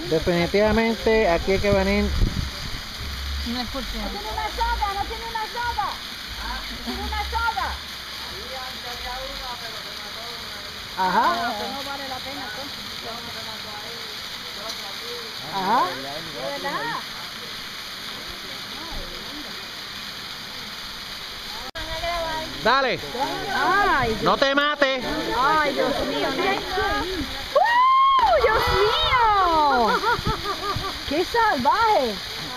Definitivamente aquí hay que venir. No es por qué. No tiene una soga, no tiene una soga. No tiene una soga. Ajá. No vale la pena, pues. Ajá. De verdad. Dale, Ay, no te mates. ay, Dios mío, nena. ¡Uh, Dios mío! ¡Qué salvaje!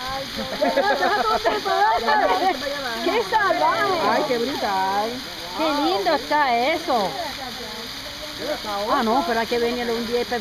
¡Qué salvaje! ¡Ay, qué brutal! ¡Qué lindo está eso! Ah, no, pero hay que venirle un día y